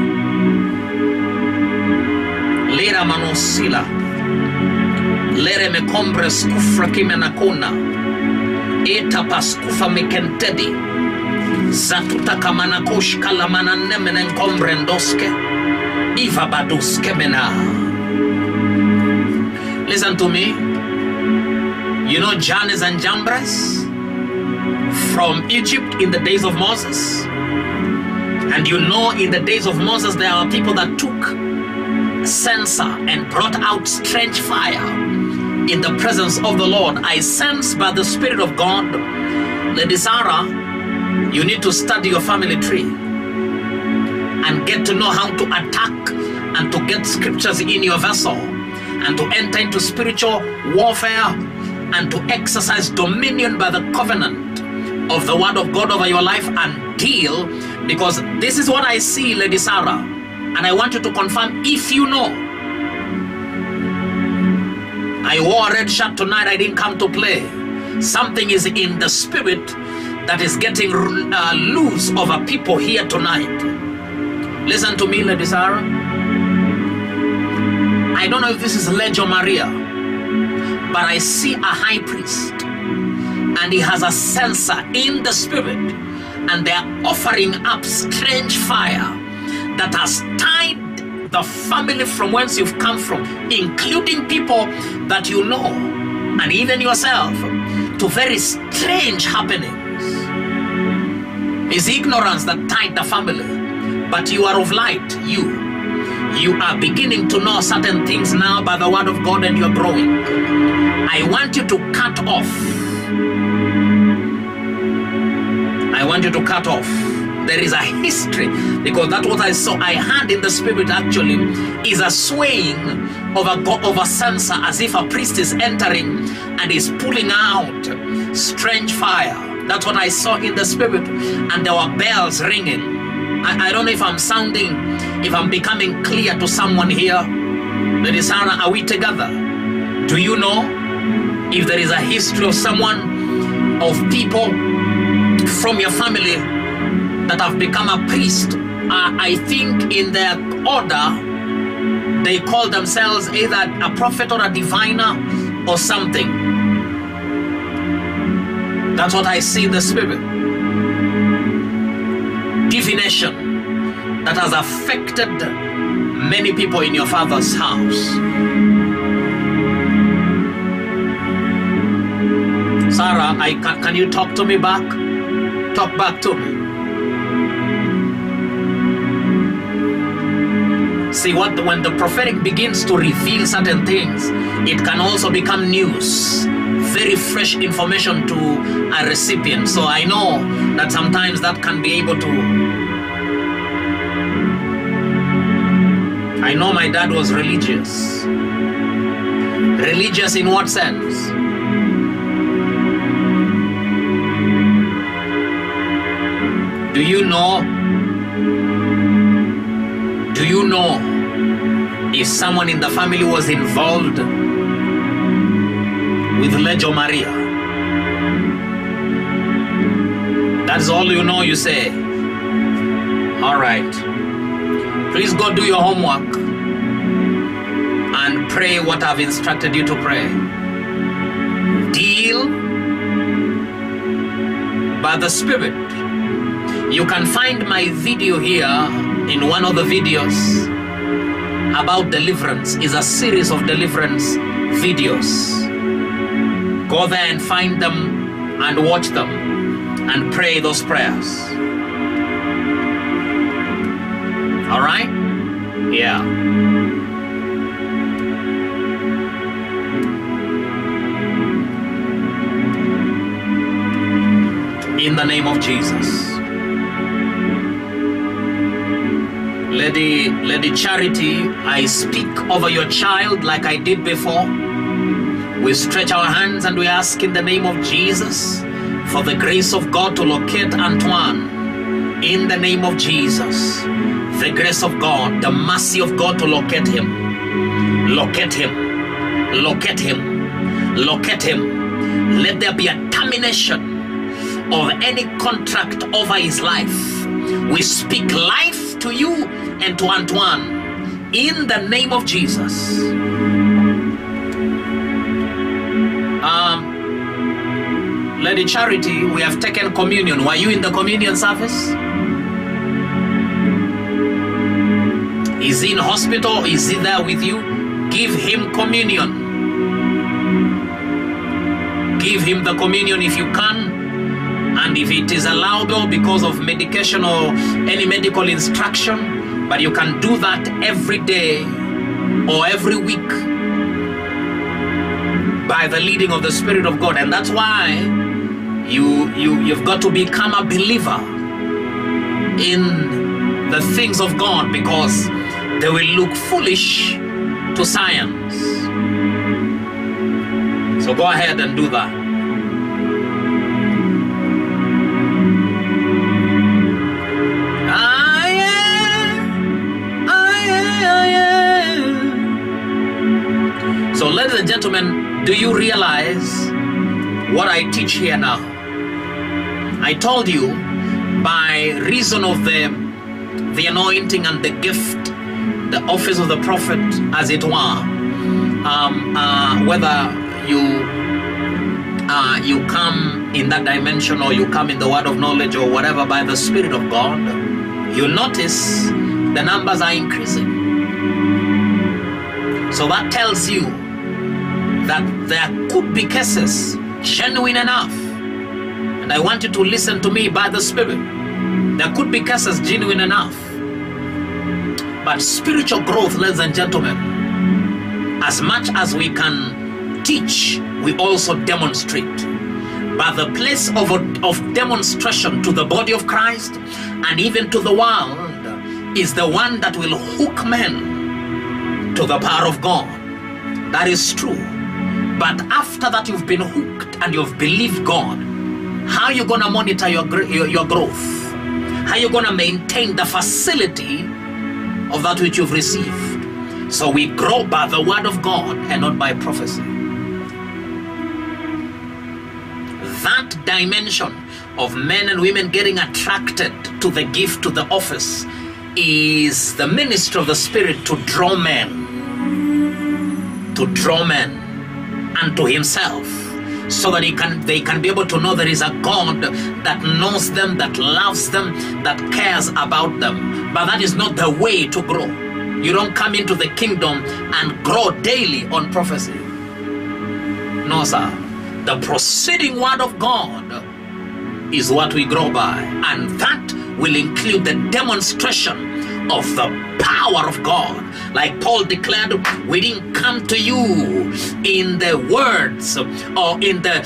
Lera manosila. Lere me combres kufra kimenakuna. Eta paskufa mekentedi. Zatuta kamanakosh kalamana nemenen kombrendoske. Iva baduske mena. Listen to me. You know Jannes and Jambres from Egypt in the days of Moses. And you know in the days of Moses there are people that took censer and brought out strange fire in the presence of the Lord. I sense by the Spirit of God, Lady Sarah, you need to study your family tree and get to know how to attack and to get scriptures in your vessel and to enter into spiritual warfare and to exercise dominion by the covenant of the word of God over your life and deal, because this is what I see, Lady Sarah, and I want you to confirm if you know. I wore a red shirt tonight. I didn't come to play. Something is in the spirit that is getting loose over people here tonight. Listen to me, Lady Sarah. I don't know if this is Legio Maria, but I see a high priest and he has a censer in the spirit and they are offering up strange fire that has tied the family from whence you've come from, including people that you know, and even yourself, to very strange happenings. It's ignorance that tied the family, but you are of light. You are beginning to know certain things now by the word of God, and you're growing. I want you to cut off. I want you to cut off. There is a history, because that's what I saw. I heard in the spirit actually is a swaying of a censer, as if a priest is entering and is pulling out strange fire. That's what I saw in the spirit, and there were bells ringing. I don't know if I'm sounding, if I'm becoming clear to someone here. Lady Sarah, are we together? Do you know if there is a history of someone, of people from your family that have become a priest? I think in their order, they call themselves either a prophet or a diviner or something. That's what I see in the spirit. Divination that has affected many people in your father's house. Sarah, can you talk to me back? Talk back to me. See, when the prophetic begins to reveal certain things, it can also become news, very fresh information to a recipient. So I know that sometimes that can be able to. I know my dad was religious. Religious in what sense? Do you know if someone in the family was involved with Legio Maria? That's all you know, you say. All right. Please go do your homework and pray what I've instructed you to pray. Deal by the Spirit. You can find my video here in one of the videos about deliverance. It's a series of deliverance videos. Go there and find them and watch them and pray those prayers. All right? Yeah. In the name of Jesus. Lady Charity, I speak over your child like I did before. We stretch our hands and we ask in the name of Jesus for the grace of God to locate Antoine. In the name of Jesus. The grace of God, the mercy of God to locate him. Locate him. Locate him. Locate him. Let there be a termination of any contract over his life. We speak life to you and to Antoine in the name of Jesus. Lady Charity, we have taken communion. Were you in the communion service? Is he in hospital? Is he there with you? Give him communion. Give him the communion if you can. And if it is allowable because of medication or any medical instruction, but you can do that every day or every week by the leading of the Spirit of God. And that's why you've got to become a believer in the things of God, because they will look foolish to science. So go ahead and do that. So ladies and gentlemen, do you realize what I teach here now? I told you, by reason of the anointing and the gift, the office of the prophet, as it were, whether you come in that dimension or you come in the word of knowledge or whatever, by the Spirit of God, you'll notice the numbers are increasing. So that tells you that there could be cases genuine enough, and I want you to listen to me by the Spirit. There could be cases genuine enough, but spiritual growth, ladies and gentlemen, as much as we can teach, we also demonstrate. But the place of demonstration to the body of Christ and even to the world is the one that will hook men to the power of God. That is true. But after that you've been hooked and you've believed God, how are you going to monitor your growth? How are you going to maintain the facility of that which you've received? So we grow by the word of God and not by prophecy. That dimension of men and women getting attracted to the gift, to the office, is the ministry of the Spirit to draw men unto himself, so that they can be able to know there is a God that knows them, that loves them, that cares about them. But that is not the way to grow. You don't come into the kingdom and grow daily on prophecy. No, sir. The proceeding word of God is what we grow by, and that will include the demonstration of the power of God. Like Paul declared, we didn't come to you in the words or in the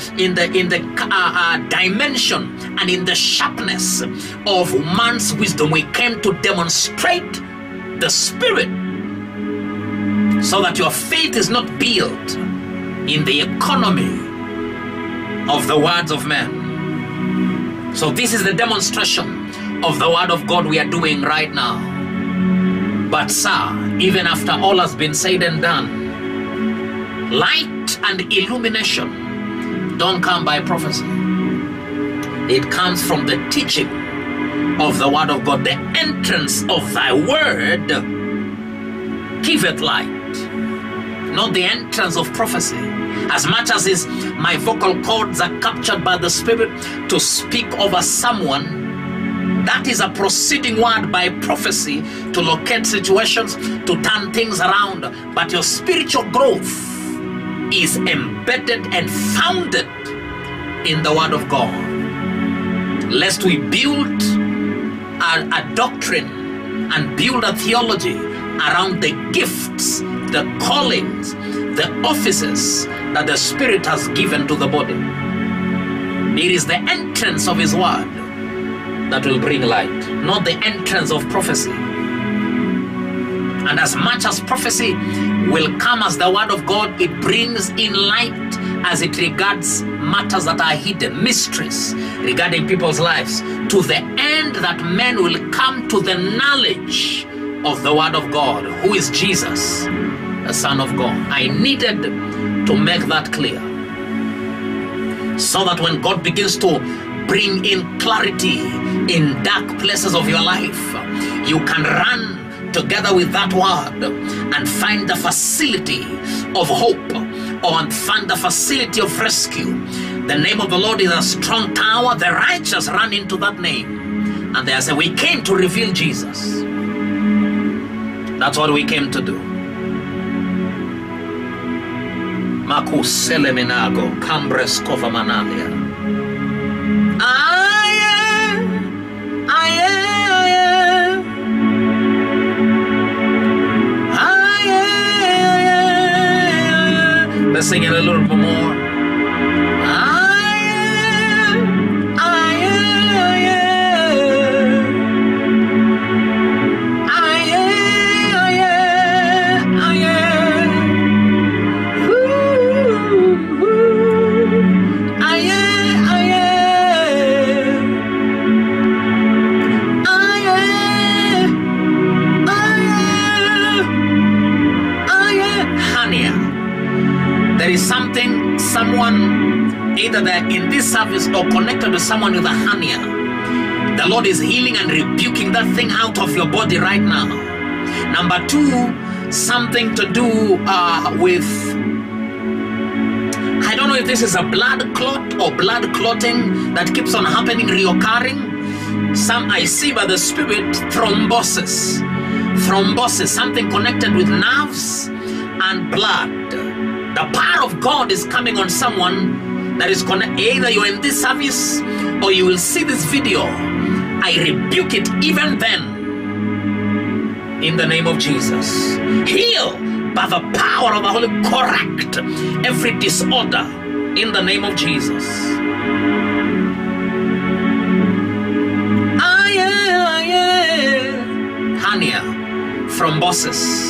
dimension and in the sharpness of man's wisdom. We came to demonstrate the Spirit, so that your faith is not built in the economy of the words of men. So this is the demonstration of the word of God we are doing right now. But sir, even after all has been said and done, light and illumination don't come by prophecy. It comes from the teaching of the word of God. The entrance of thy word giveth light, not the entrance of prophecy. As much as my vocal cords are captured by the Spirit to speak over someone, that is a proceeding word by prophecy to locate situations, to turn things around. But your spiritual growth is embedded and founded in the word of God. Lest we build a doctrine and build a theology around the gifts, the callings, the offices that the Spirit has given to the body. It is the entrance of His word that will bring light, not the entrance of prophecy. And as much as prophecy will come as the word of God, it brings in light as it regards matters that are hidden, mysteries regarding people's lives, to the end that men will come to the knowledge of the word of God, who is Jesus, the Son of God. I needed to make that clear, so that when God begins to bring in clarity in dark places of your life, you can run together with that word and find the facility of hope, or find the facility of rescue. The name of the Lord is a strong tower. The righteous run into that name, and they say, we came to reveal Jesus. That's what we came to do. Makus seleminago cambres covamanalia. Let's sing it a little bit more. Someone, either they're in this service or connected to someone with a hernia, the Lord is healing and rebuking that thing out of your body right now. Number two, something to do with, I don't know if this is a blood clot or blood clotting that keeps on happening, reoccurring. Some I see by the Spirit, thrombosis, something connected with nerves and blood. The power of God is coming on someone that is connected. Either you're in this service or you will see this video. I rebuke it even then in the name of Jesus. Heal by the power of the Holy. Correct every disorder in the name of Jesus. Hernia, thrombosis.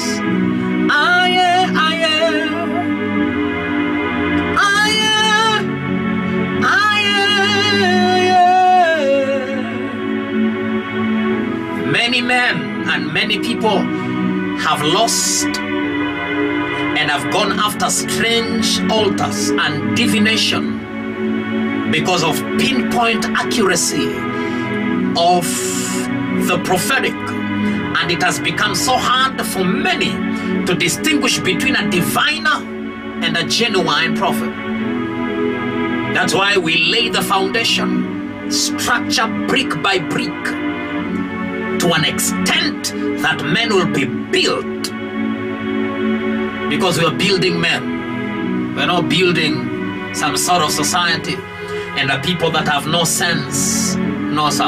Many men and many people have lost and have gone after strange altars and divination because of pinpoint accuracy of the prophetic. And it has become so hard for many to distinguish between a diviner and a genuine prophet. That's why we lay the foundation, structure brick by brick, to an extent that men will be built, because we are building men. We're not building some sort of society and a people that have no sense. No, sir.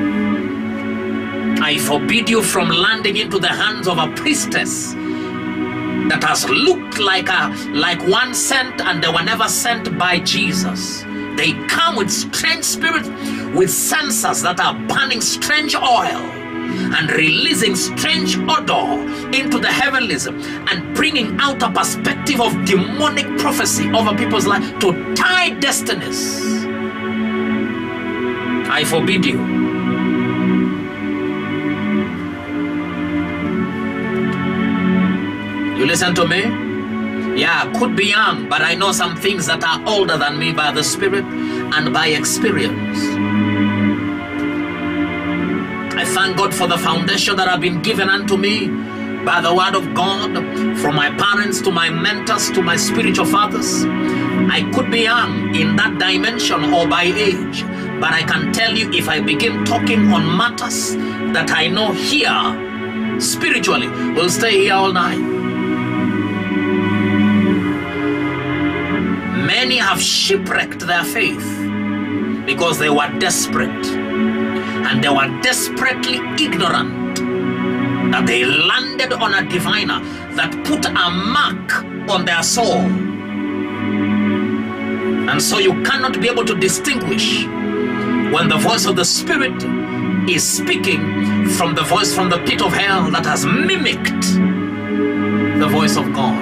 I forbid you from landing into the hands of a priestess that has looked like one sent, and they were never sent by Jesus. They come with strange spirits, with censers that are burning strange oil and releasing strange odor into the heavenlies and bringing out a perspective of demonic prophecy over people's lives to tie destinies. I forbid you. listen to me? Yeah, I could be young, but I know some things that are older than me by the Spirit and by experience. I thank God for the foundation that have been given unto me by the word of God, from my parents to my mentors to my spiritual fathers. I could be young in that dimension or by age, but I can tell you, if I begin talking on matters that I know here spiritually, we'll stay here all night. Many have shipwrecked their faith because they were desperate, and they were desperately ignorant that they landed on a diviner that put a mark on their soul. And so you cannot be able to distinguish when the voice of the Spirit is speaking from the voice from the pit of hell that has mimicked the voice of God.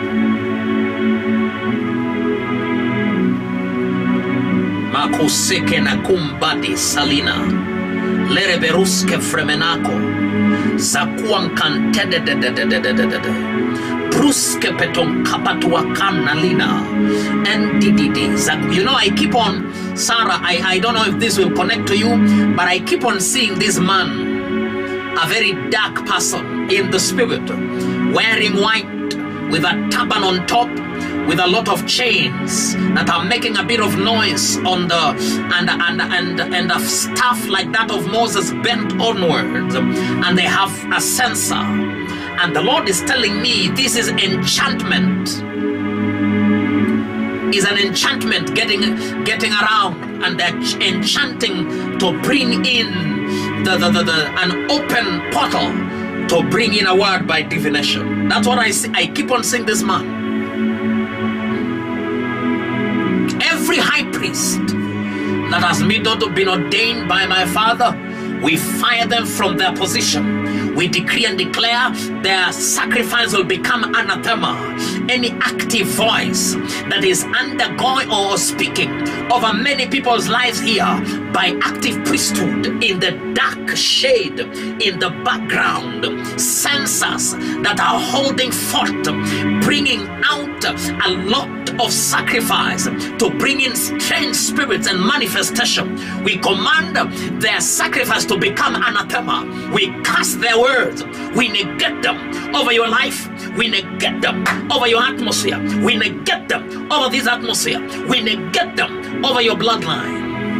Makuseke na kumbadi salina lereberuske fremenako zakuan kantede bruske peton kapatua kanalina endue. You know, I keep on, Sarah, I don't know if this will connect to you, but I keep on seeing this man, a very dark person in the spirit, wearing white with a turban on top, with a lot of chains that are making a bit of noise on the and a staff like that of Moses bent onwards, and they have a censer, and the Lord is telling me this is enchantment. Is an enchantment getting around, and they're enchanting to bring in an open portal to bring in a word by divination. That's what I see. I keep on seeing this man. Every high priest that has been ordained by my Father, we fire them from their position. We decree and declare their sacrifice will become anathema. Any active voice that is undergoing or speaking over many people's lives here by active priesthood in the dark shade, in the background, sensors that are holding forth, bringing out a lot of sacrifice to bring in strange spirits and manifestation. We command their sacrifice to become anathema. We cast their words. We negate them over your life. We negate them over your atmosphere. We negate them over this atmosphere. We negate them over your bloodline.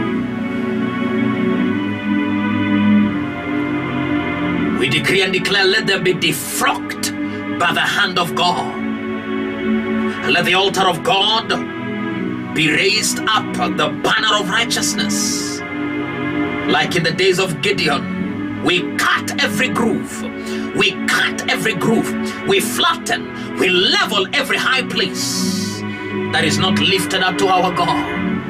We decree and declare, let them be defrocked by the hand of God. And let the altar of God be raised up, the banner of righteousness. Like in the days of Gideon, we cut every groove. We cut every groove. We flatten. We level every high place that is not lifted up to our God.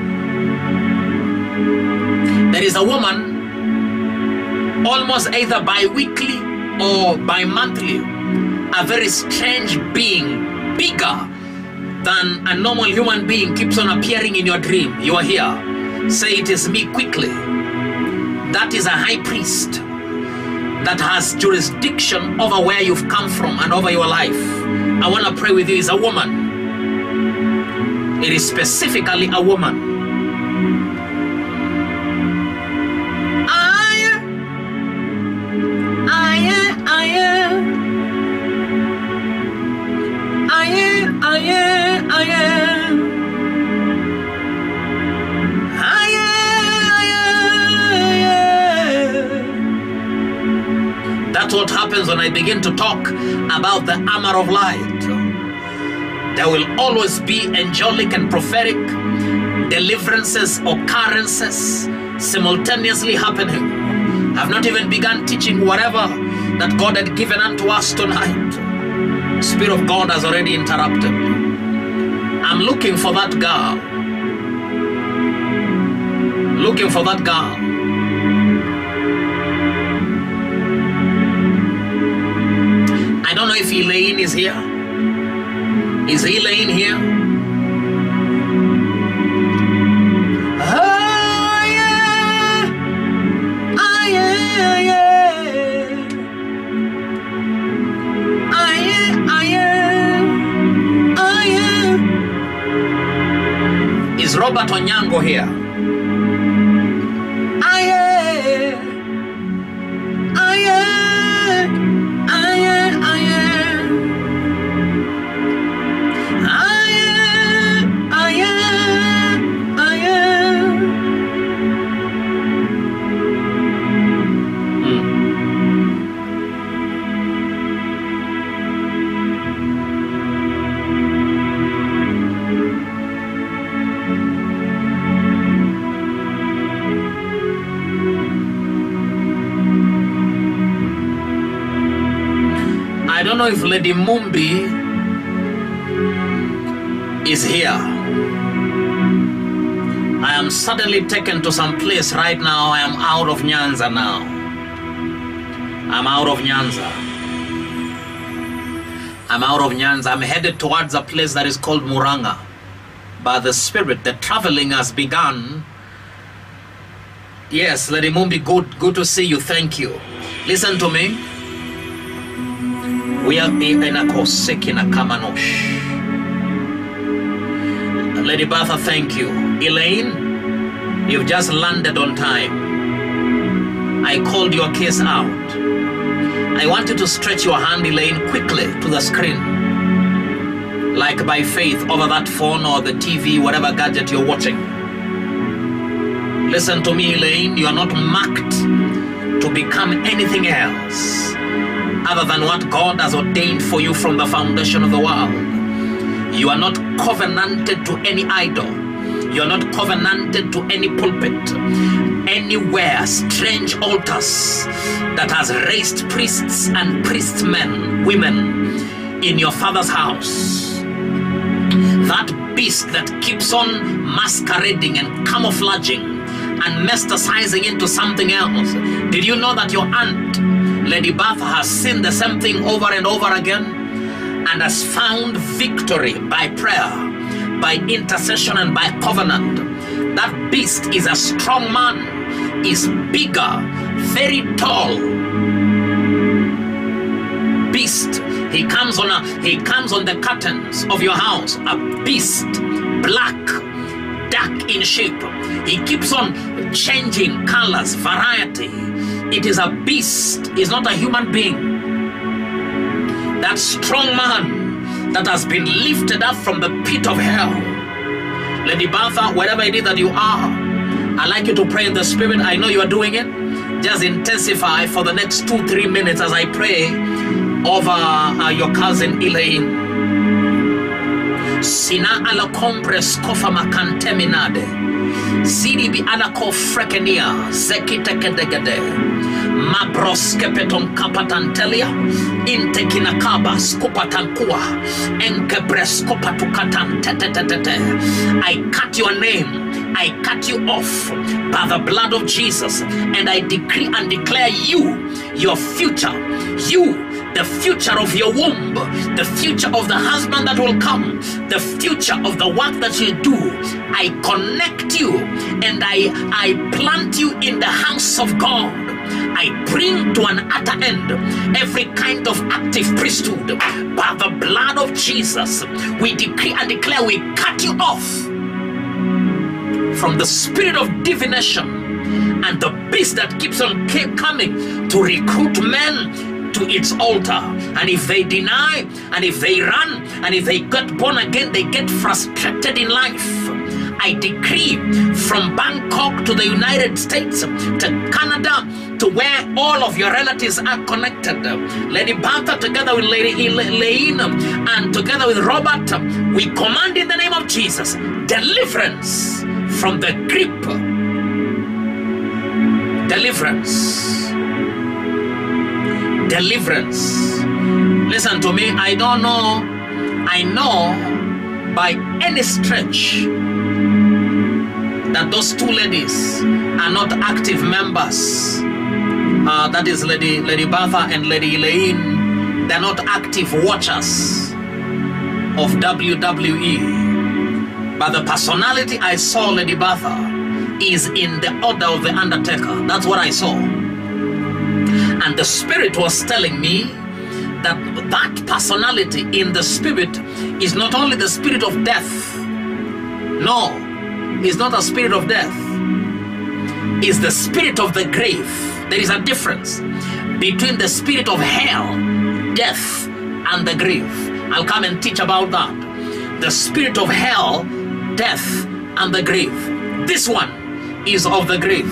There is a woman, almost either bi-weekly or bi-monthly, a very strange being, bigger than a normal human being, keeps on appearing in your dream. You are here. Say, it is me quickly. That is a high priest that has jurisdiction over where you've come from and over your life. I want to pray with you. It's a woman. It is specifically a woman. That's what happens when I begin to talk about the armor of light. There will always be angelic and prophetic deliverances, occurrences simultaneously happening. I've not even begun teaching whatever that God had given unto us tonight. The Spirit of God has already interrupted. I'm looking for that girl. Looking for that girl. I don't know if Elaine is here. Is Elaine here? Oh yeah, oh yeah, yeah, oh yeah, oh yeah. Is Robert Onyango here? I don't know if Lady Mumbi is here. I am suddenly taken to some place right now. I am out of Nyanza now. I'm out of Nyanza. I'm out of Nyanza. I'm headed towards a place that is called Muranga. By the Spirit, the traveling has begun. Yes, Lady Mumbi, good to see you. Thank you. Listen to me. We are in a Kosek in a Kamanosh. Lady Bertha, thank you. Elaine, you've just landed on time. I called your case out. I want you to stretch your hand, Elaine, quickly to the screen. Like by faith over that phone or the TV, whatever gadget you're watching. Listen to me, Elaine, you are not marked to become anything else other than what God has ordained for you from the foundation of the world. You are not covenanted to any idol. You are not covenanted to any pulpit. Anywhere, strange altars that has raised priests and priestmen, women in your father's house. That beast that keeps on masquerading and camouflaging and metastasizing into something else. Did you know that your aunt, Lady Bertha, has seen the same thing over and over again and has found victory by prayer, by intercession and by covenant? That beast is a strong man, is bigger, very tall beast. He comes on the curtains of your house, a beast, black, dark in shape. He keeps on changing colors, variety. It is a beast. It's not a human being. That strong man that has been lifted up from the pit of hell. Lady Bertha, wherever it is that you are, I'd like you to pray in the Spirit. I know you are doing it. Just intensify for the next 2-3 minutes as I pray over your cousin Elaine. Sina ala compres kofa makanteminade. Sidi bi ala ko frekenia zekite kedegede. Mabros kepeton kapatantelia intekina kaba skupatankua enkebres kopatukatan tetetetete. I cut your name. I cut you off by the blood of Jesus, and I decree and declare you, your future, you, the future of your womb, the future of the husband that will come, the future of the work that you do. I connect you and I plant you in the house of God. I bring to an utter end every kind of active priesthood by the blood of Jesus. We decree and declare, we cut you off from the spirit of divination and the beast that keeps on coming to recruit men to its altar. And if they deny, and if they run, and if they get born again, they get frustrated in life. I decree from Bangkok to the United States to Canada to where all of your relatives are connected. Lady Bertha together with Lady Elaine and together with Robert, we command in the name of Jesus deliverance from the grip. Deliverance. Deliverance. Listen to me, I don't know, I know by any stretch that those two ladies are not active members. That is Lady Bertha and Lady Elaine. They're not active watchers of WWE. But the personality I saw, Lady Bertha, is in the order of the Undertaker. That's what I saw. And the Spirit was telling me that that personality in the Spirit is not only the spirit of death. No, is not a spirit of death. It's the spirit of the grave. There is a difference between the spirit of hell, death, and the grave. I'll come and teach about that. The spirit of hell, death, and the grave. This one is of the grave.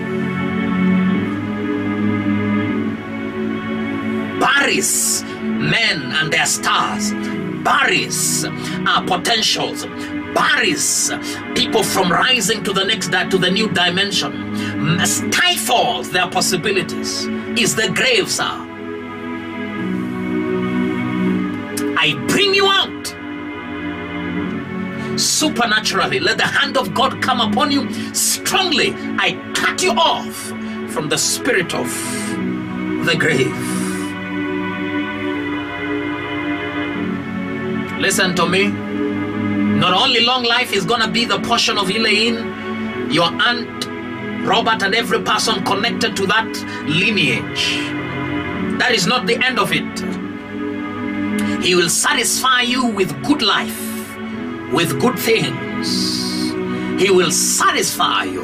Buries men and their stars. Buries potentials. Buries people from rising to the next, to the new dimension. Stifles their possibilities. Is the grave, sir. I bring you out supernaturally. Let the hand of God come upon you strongly. I cut you off from the spirit of the grave. Listen to me. Not only long life is going to be the portion of Elaine, your aunt, Robert, and every person connected to that lineage. That is not the end of it. He will satisfy you with good life, with good things. He will satisfy you.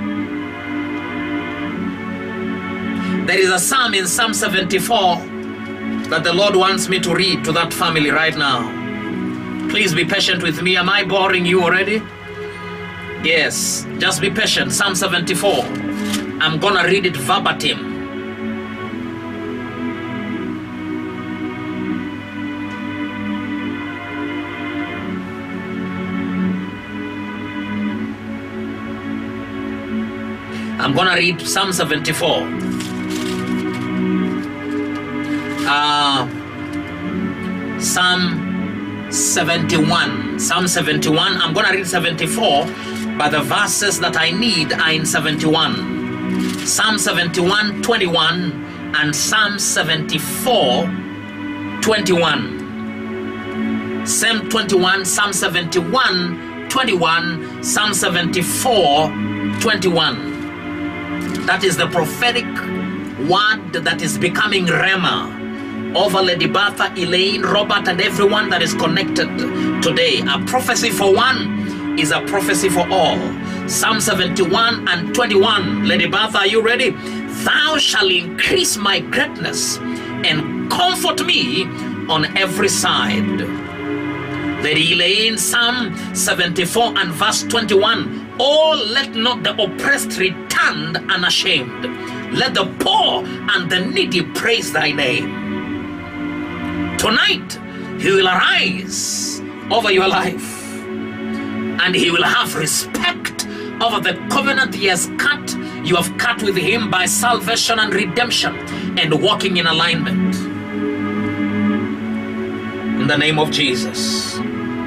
There is a psalm in Psalm 74 that the Lord wants me to read to that family right now. Please be patient with me. Am I boring you already? Yes, just be patient. Psalm 74. I'm gonna read it verbatim. I'm gonna read Psalm 74. Psalm 71. Psalm 71. I'm gonna read 74, but the verses that I need are in 71. Psalm 71, 21, and Psalm 74, 21. Psalm 21, Psalm 71, 21, Psalm 74, 21. That is the prophetic word that is becoming Rhema over Lady Bertha, Elaine, Robert, and everyone that is connected today. A prophecy for one is a prophecy for all. Psalm 71 and 21. Lady Bertha, are you ready? Thou shalt increase my greatness and comfort me on every side. Lady Elaine, Psalm 74 and verse 21. Oh, let not the oppressed return unashamed. Let the poor and the needy praise thy name. Tonight, he will arise over your life, and he will have respect over the covenant he has cut. You have cut with him by salvation and redemption and walking in alignment. In the name of Jesus.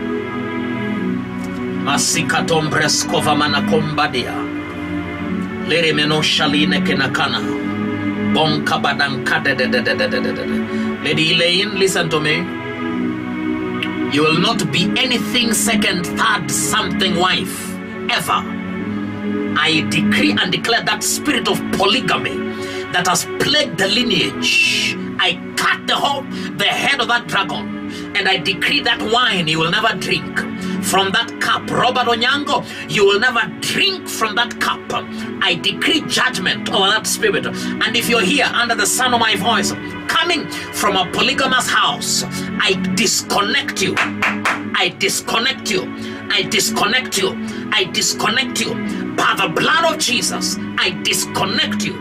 Masikatombre skova manakombadia. Lere meno shaline kenakana. Bonka badankade. Lady Elaine, listen to me. You will not be anything second, third, something wife, ever. I decree and declare that spirit of polygamy that has plagued the lineage. I cut the head of that dragon, and I decree that wine you will never drink from that cup. Robert Onyango, you will never drink from that cup. I decree judgment over that spirit. And if you're here under the sound of my voice, coming from a polygamous house, I disconnect you. I disconnect you. I disconnect you. I disconnect you. By the blood of Jesus, I disconnect you.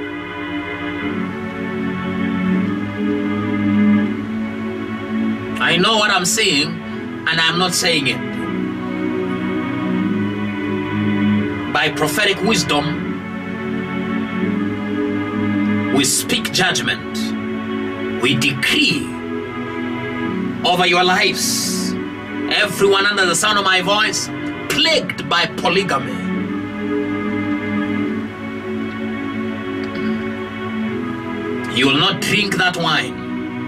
I know what I'm saying, and I'm not saying it. By prophetic wisdom, we speak judgment. We decree over your lives, everyone under the sound of my voice, plagued by polygamy. You will not drink that wine.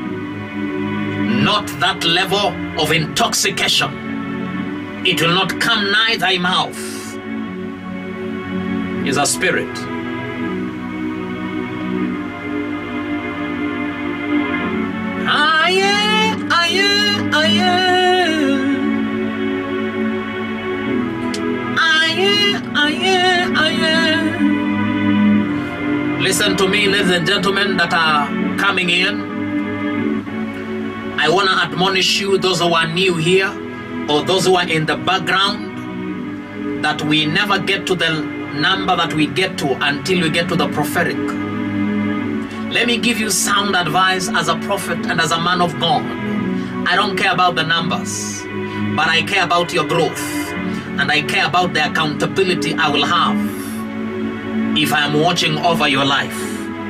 Not that level of intoxication. It will not come nigh thy mouth. Is a spirit. Listen to me, ladies and gentlemen that are coming in. I want to admonish you, those who are new here, or those who are in the background, that we never get to the number that we get to until we get to the prophetic. Let me give you sound advice as a prophet and as a man of God. I don't care about the numbers, but I care about your growth, and I care about the accountability I will have if I am watching over your life.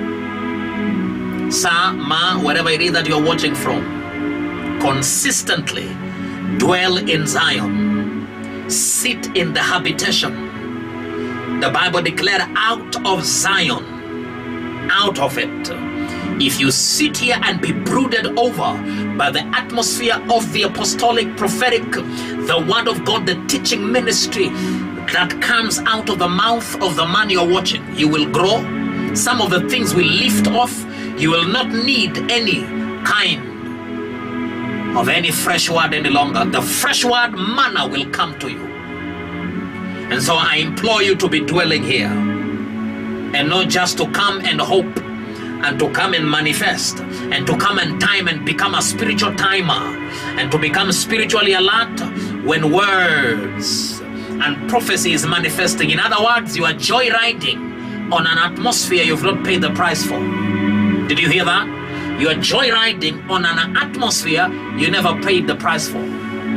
Sir, ma, wherever it is that you're watching from, consistently dwell in Zion, sit in the habitation. The Bible declared, out of Zion, out of it. If you sit here and be brooded over by the atmosphere of the apostolic, prophetic, the word of God, the teaching ministry that comes out of the mouth of the man you're watching, you will grow. Some of the things will lift off. You will not need any kind of any fresh word any longer. The fresh word manna will come to you. And so I implore you to be dwelling here, and not just to come and hope, and to come and manifest, and to come and time and become a spiritual timer, and to become spiritually alert when words and prophecy is manifesting. In other words, you are joyriding on an atmosphere you've not paid the price for. Did you hear that? You are joyriding on an atmosphere you never paid the price for.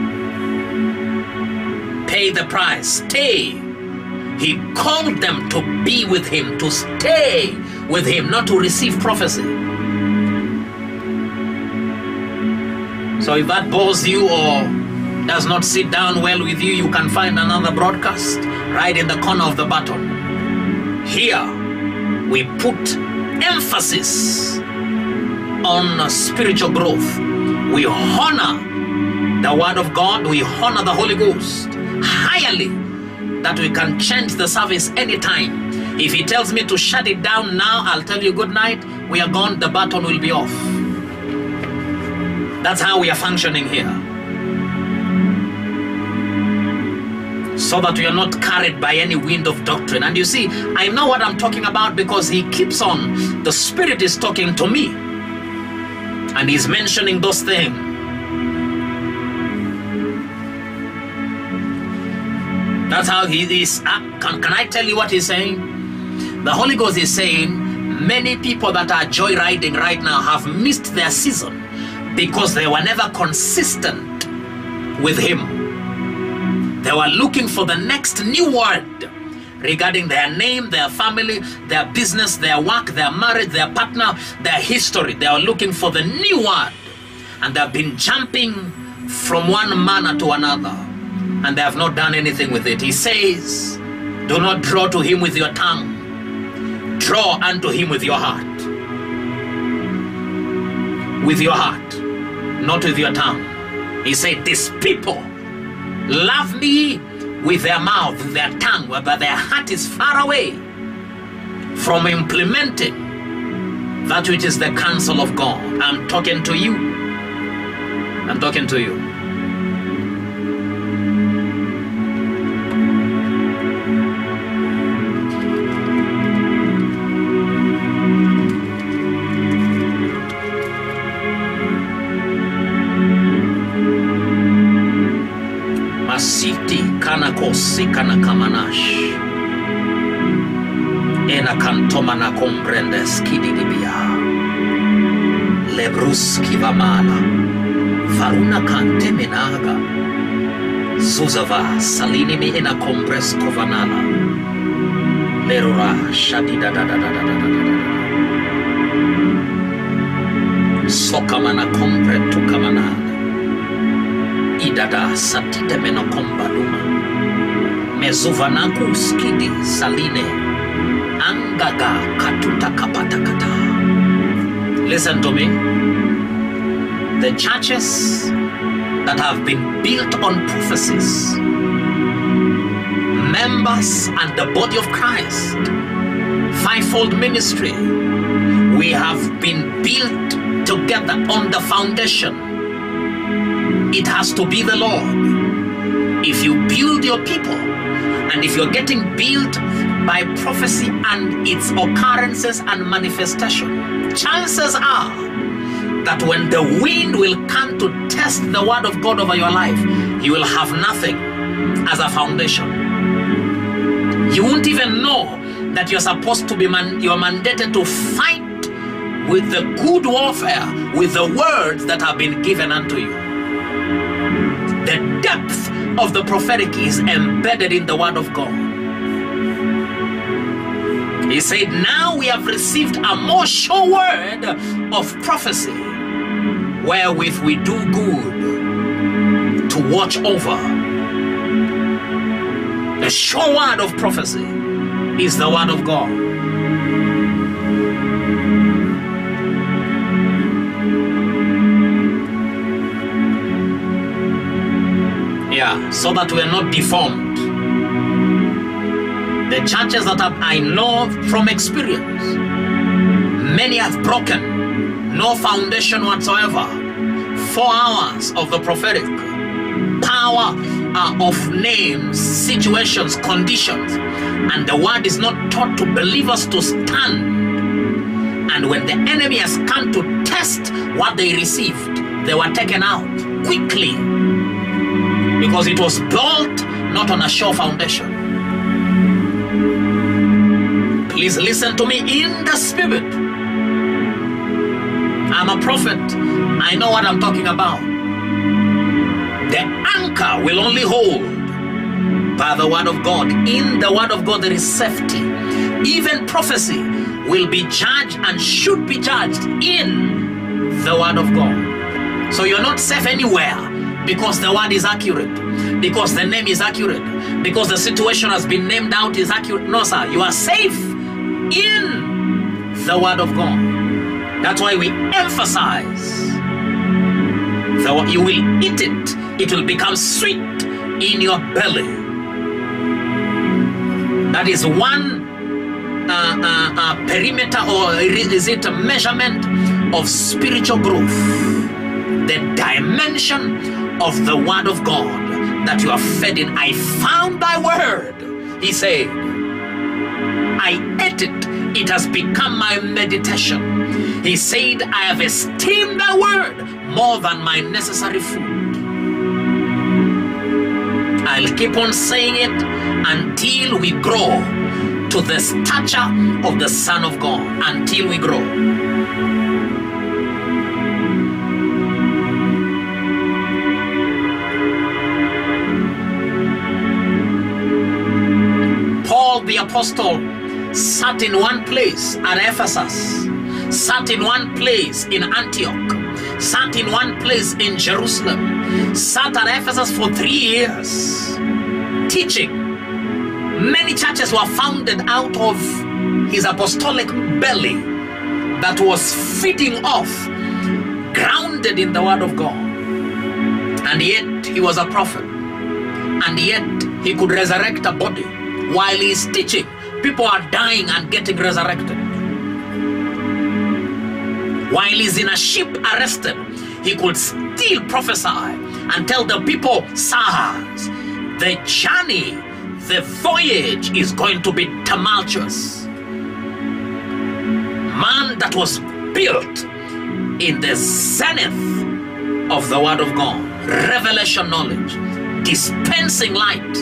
Pay the price. Stay. He called them to be with him, to stay with him, not to receive prophecy. So if that bores you or does not sit down well with you, you can find another broadcast right in the corner of the button. Here, we put emphasis on spiritual growth. We honor the Word of God. We honor the Holy Ghost highly, that we can change the service anytime. If he tells me to shut it down now, I'll tell you good night. We are gone. The button will be off. That's how we are functioning here. So that we are not carried by any wind of doctrine. And you see, I know what I'm talking about because he keeps on. The Spirit is talking to me, and he's mentioning those things. That's how he is. Can I tell you what he's saying? The Holy Ghost is saying many people that are joyriding right now have missed their season because they were never consistent with him. They were looking for the next new word regarding their name, their family, their business, their work, their marriage, their partner, their history. They are looking for the new word, and they have been jumping from one manner to another, and they have not done anything with it. He says, do not draw to him with your tongue. Draw unto him with your heart. With your heart, not with your tongue. He said, these people love me with their mouth, with their tongue, but their heart is far away from implementing that which is the counsel of God. I'm talking to you. I'm talking to you. Masiti kana kosi kana kamanash. Ena kantomana comprendes kidibia. Lebruski vamana. Varuna kante menaga. Zuzava salini mi ena compres kovanala. Lerora shadida da da da da da da da. Sokamana compre tu kamanana. Idada satite menokomba duma. Mezuvanaku skidi saline. Angaga katuta kapatakata. Listen to me. The churches that have been built on prophecies, members and the body of Christ, fivefold ministry, we have been built together on the foundation. It has to be the Lord. If you build your people, and if you're getting built by prophecy and its occurrences and manifestation, chances are that when the wind will come to test the word of God over your life, you will have nothing as a foundation. You won't even know that you're supposed to be you're mandated to fight with the good warfare with the words that have been given unto you. The depth of the prophetic is embedded in the word of God. He said, now we have received a more sure word of prophecy, wherewith we do good to watch over. The sure word of prophecy is the word of God. Yeah, so that we are not deformed. The churches that I know from experience, many have broken, no foundation whatsoever. 4 hours of the prophetic, power of names, situations, conditions, and the word is not taught to believers to stand. And when the enemy has come to test what they received, they were taken out quickly, because it was built not on a sure foundation. Please listen to me in the spirit. I'm a prophet. I know what I'm talking about. The anchor will only hold by the word of God. In the word of God there is safety. Even prophecy will be judged and should be judged in the word of God. So you're not safe anywhere because the word is accurate, because the name is accurate, because the situation has been named out is accurate. No, sir, you are safe in the word of God. That's why we emphasize that you will eat it, it will become sweet in your belly. That is one perimeter, or is it a measurement of spiritual growth? The dimension of the word of God that you are fed in. I found thy word, he said. I ate it. It has become my meditation. He said, I have esteemed thy word more than my necessary food. I'll keep on saying it until we grow to the stature of the Son of God. Until we grow. Paul the apostle sat in one place at Ephesus, sat in one place in Antioch, sat in one place in Jerusalem, sat at Ephesus for 3 years teaching. Many churches were founded out of his apostolic belly that was feeding off, grounded in the word of God. And yet he was a prophet, and yet he could resurrect a body. While he's teaching, people are dying and getting resurrected. While he's in a ship arrested, he could still prophesy and tell the people, sirs, the journey, the voyage is going to be tumultuous. Man that was built in the zenith of the word of God, revelation knowledge, dispensing light.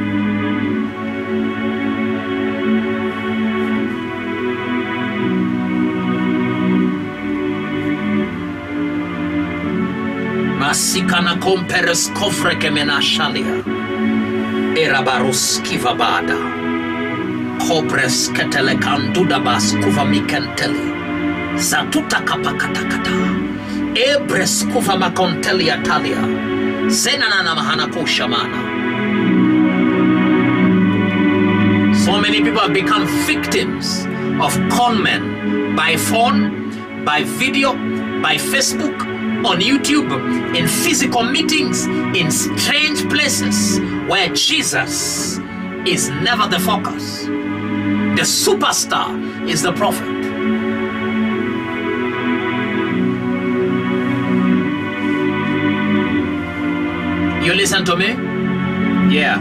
Masikana komperes kofre kemena shalia. Erabarus kivabada. Kobres ketele kanduda bas kuva mikenteli. Zatuta kapakatakata. Ebres kuva makonteli atalia. Zenana mahana kushamana. So many people have become victims of conmen by phone, by video, by Facebook, on YouTube, in physical meetings, in strange places where Jesus is never the focus. The superstar is the prophet. You listen to me? Yeah.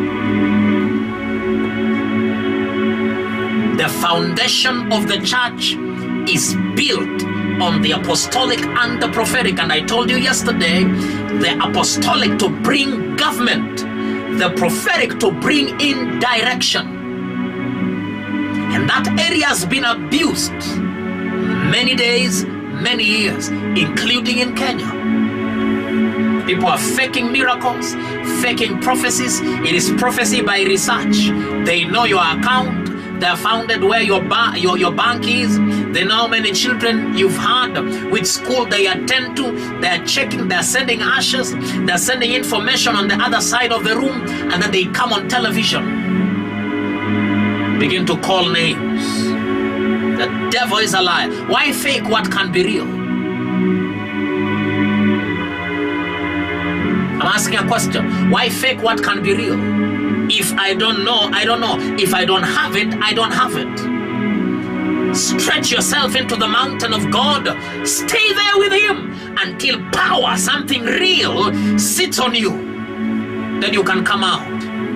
The foundation of the church is built on the apostolic and the prophetic. And I told you yesterday, the apostolic to bring government, the prophetic to bring in direction. And that area has been abused many days, many years, including in Kenya. People are faking miracles, faking prophecies. It is prophecy by research. They know your account. They have found where your bank is. They know how many children you've had, which school they attend to. They are checking, they are sending ashes, they are sending information on the other side of the room, and then they come on television. Begin to call names. The devil is a liar. Why fake what can be real? I'm asking a question. Why fake what can be real? If I don't know, I don't know. If I don't have it, I don't have it. Stretch yourself into the mountain of God. Stay there with Him until power, something real, sits on you. Then you can come out.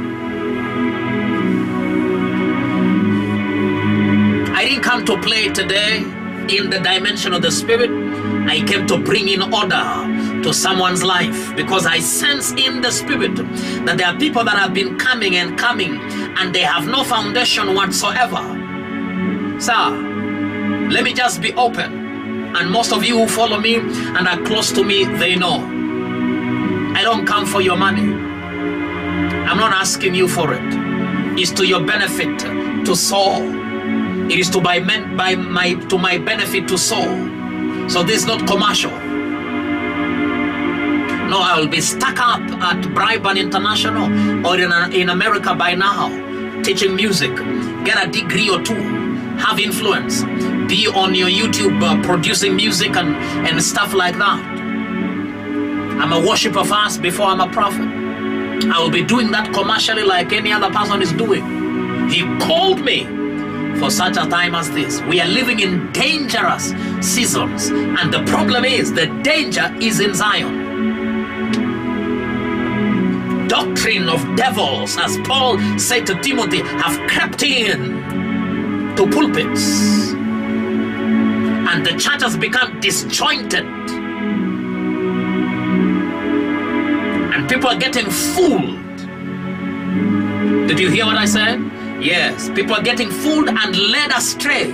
I didn't come to play today in the dimension of the Spirit. I came to bring in order to someone's life, because I sense in the Spirit that there are people that have been coming and coming and they have no foundation whatsoever. Sir, let me just be open, and most of you who follow me and are close to me, they know I don't come for your money. I'm not asking you for it. It's to your benefit to sow. It is to my benefit to sow. So this is not commercial. No, I will be stuck up at Brighton International or in America by now, teaching music, get a degree or two, have influence, be on your YouTube producing music and stuff like that. I'm a worshiper first before I'm a prophet. I will be doing that commercially like any other person is doing. He called me for such a time as this. We are living in dangerous seasons, and the problem is the danger is in Zion. Doctrine of devils, as Paul said to Timothy, have crept in to pulpits, and the church has become disjointed, and people are getting fooled. Did you hear what I said? Yes, people are getting fooled and led astray,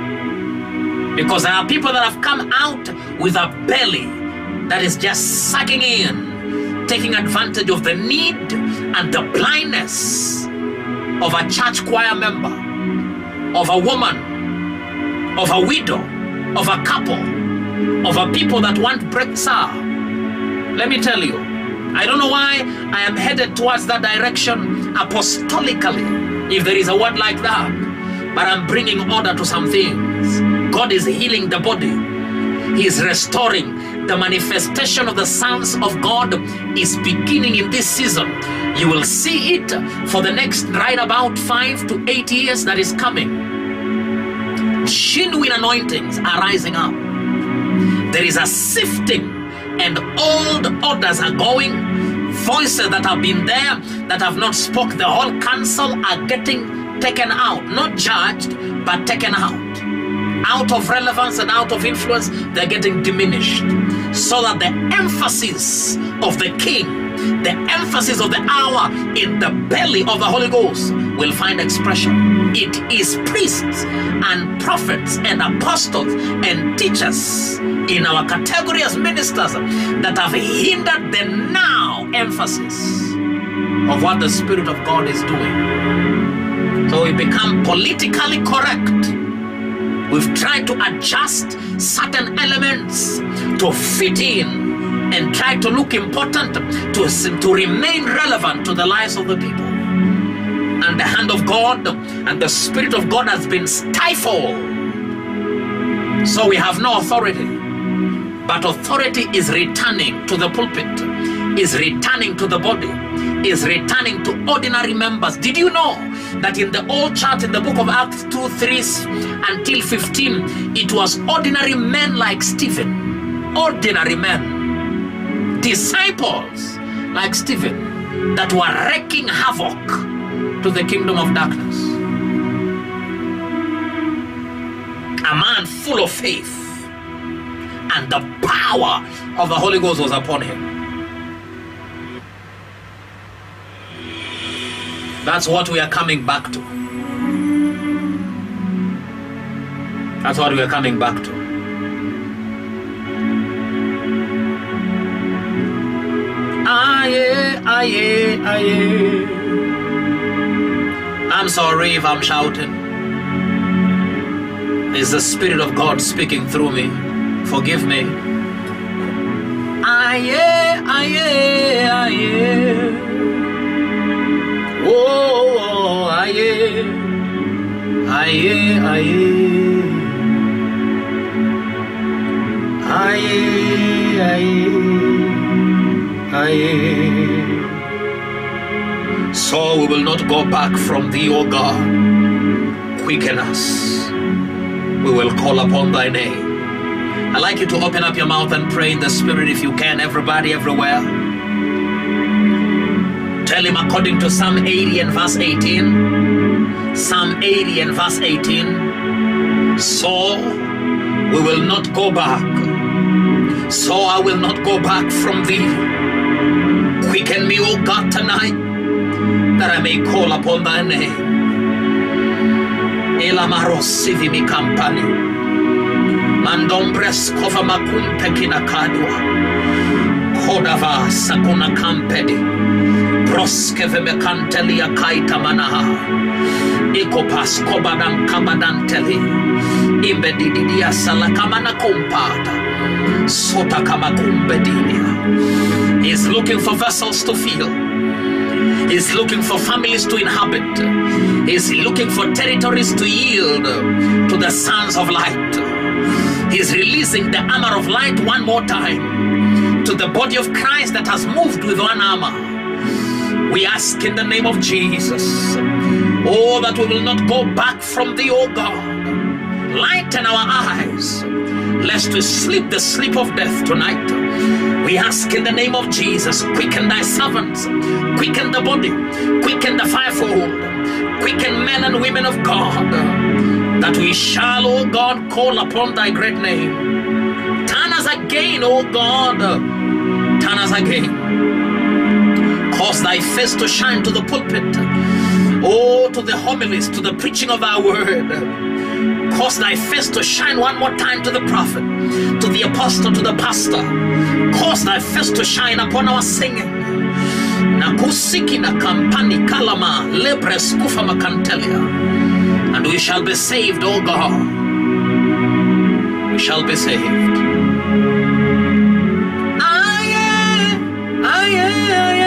because there are people that have come out with a belly that is just sucking in, taking advantage of the need and the blindness of a church choir member, of a woman, of a widow, of a couple, of a people that want break. Sir, let me tell you, I don't know why I am headed towards that direction apostolically, if there is a word like that, but I'm bringing order to some things. God is healing the body. He is restoring. The manifestation of the sons of God is beginning in this season. You will see it for the next right about 5 to 8 years that is coming. Genuine anointings are rising up. There is a sifting, and old orders are going. Voices that have been there, that have not spoke the whole counsel, are getting taken out. Not judged, but taken out. Out of relevance and out of influence, they're getting diminished, so that the emphasis of the King, the emphasis of the hour in the belly of the Holy Ghost will find expression. It is priests and prophets and apostles and teachers in our category as ministers that have hindered the now emphasis of what the Spirit of God is doing. So we become politically correct. We've tried to adjust certain elements to fit in and try to look important to remain relevant to the lives of the people. And the hand of God and the Spirit of God has been stifled. So we have no authority. But authority is returning to the pulpit, is returning to the body, is returning to ordinary members. Did you know that in the old church, in the book of Acts 2:3 until 15, it was ordinary men like Stephen, ordinary men, disciples like Stephen, that were wreaking havoc to the kingdom of darkness. A man full of faith, and the power of the Holy Ghost was upon him. That's what we are coming back to. That's what we are coming back to. Aye, aye, aye. I'm sorry if I'm shouting. It's the Spirit of God speaking through me. Forgive me. Aye, aye, aye. Oh, aye, aye, aye. Aye, aye, aye. So we will not go back from thee, O God. Quicken us. We will call upon thy name. I'd like you to open up your mouth and pray in the Spirit if you can, everybody, everywhere. Tell him according to Psalm 80 and verse 18. Psalm 80 and verse 18. So we will not go back. So I will not go back from thee. Quicken me, O God, tonight, that I may call upon thy name. Elamaros sivimi kampani. Mandombres kova makumpe kinakadwa. Kodava sakuna kampedi. Broskeve mekantelia kaita manaha. Ikopas kobadan kabadanteli. Imbedidia salakamana kumpata. Sota kamakumbedinia. He's looking for vessels to fill. He's looking for families to inhabit. He's looking for territories to yield to the sons of light. He's releasing the armor of light one more time to the body of Christ that has moved with one armor. We ask in the name of Jesus, oh, that we will not go back from thee, O God. Lighten our eyes, lest we sleep the sleep of death tonight. We ask in the name of Jesus, quicken thy servants, quicken the body, quicken the fivefold, quicken men and women of God, that we shall, O God, call upon thy great name. Turn us again, O God, turn us again. Cause thy face to shine to the pulpit, oh, to the homilies, to the preaching of thy word. Cause thy face to shine one more time to the prophet, to the apostle, to the pastor. Cause thy face to shine upon our singing. Nakusiki na kampani kalama lebres kufa makantelia. And we shall be saved, O God. We shall be saved. Aye, aye, aye.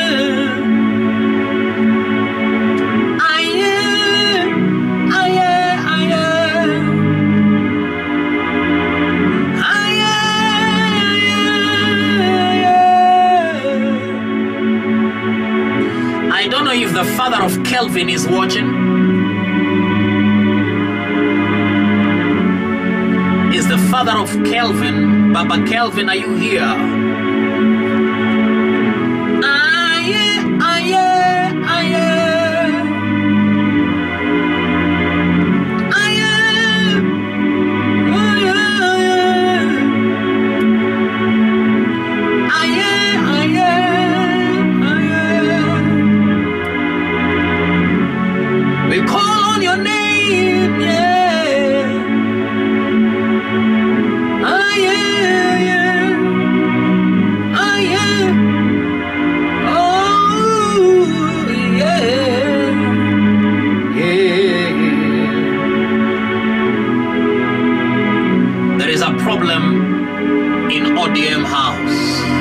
I don't know if the father of Kelvin is watching. Is the father of Kelvin, Baba Kelvin, are you here? Aye, aye, aye. We call on your name, yeah. Ah, yeah, yeah. Ah, yeah. Oh, yeah. Yeah. There is a problem in ODM house.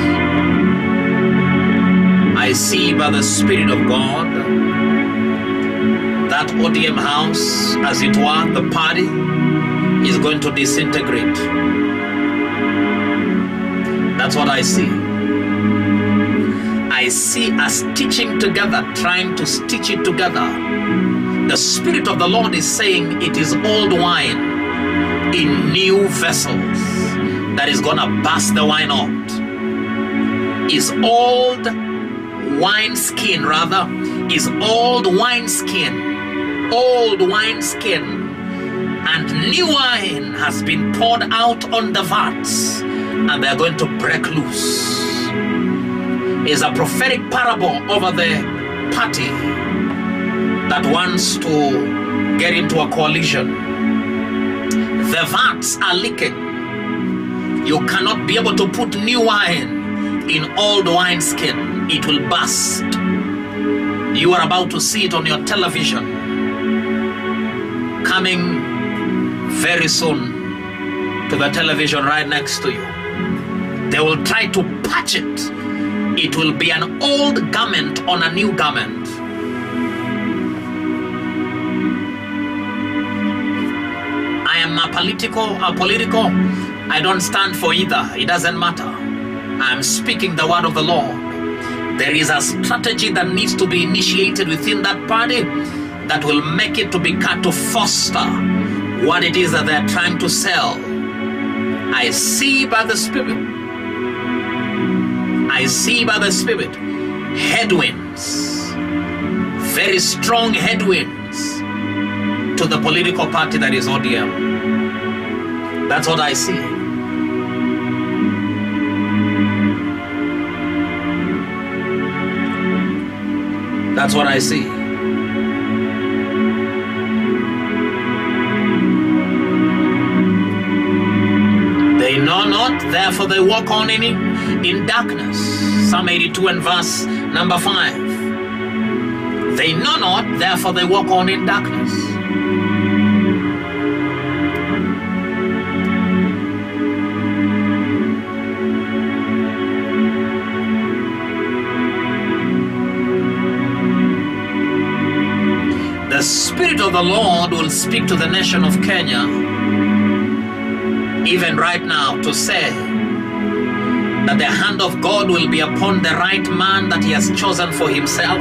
I see by the Spirit of God that ODM house, as it were, the party, is going to disintegrate. That's what I see. I see us stitching together, trying to stitch it together. The Spirit of the Lord is saying it is old wine in new vessels that is going to burst the wine out. Is old wineskin rather is old wineskin, and new wine has been poured out on the vats, and they're going to break loose. Is a prophetic parable over the party that wants to get into a coalition. The vats are leaking. You cannot be able to put new wine in old wineskin. It will burst. You are about to see it on your television, coming very soon to the television right next to you. They will try to patch it. It will be an old garment on a new garment. I am apolitical. I don't stand for either. It doesn't matter. I am speaking the word of the Lord. There is a strategy that needs to be initiated within that party that will make it to foster what it is that they're trying to sell. I see by the Spirit. Headwinds, very strong headwinds to the political party that is ODM. That's what I see. That's what I see. They know not, therefore they walk on in darkness. Psalm 82 and verse number 5. They know not, therefore they walk on in darkness. The Spirit of the Lord will speak to the nation of Kenya, even right now, to say that the hand of God will be upon the right man that he has chosen for himself,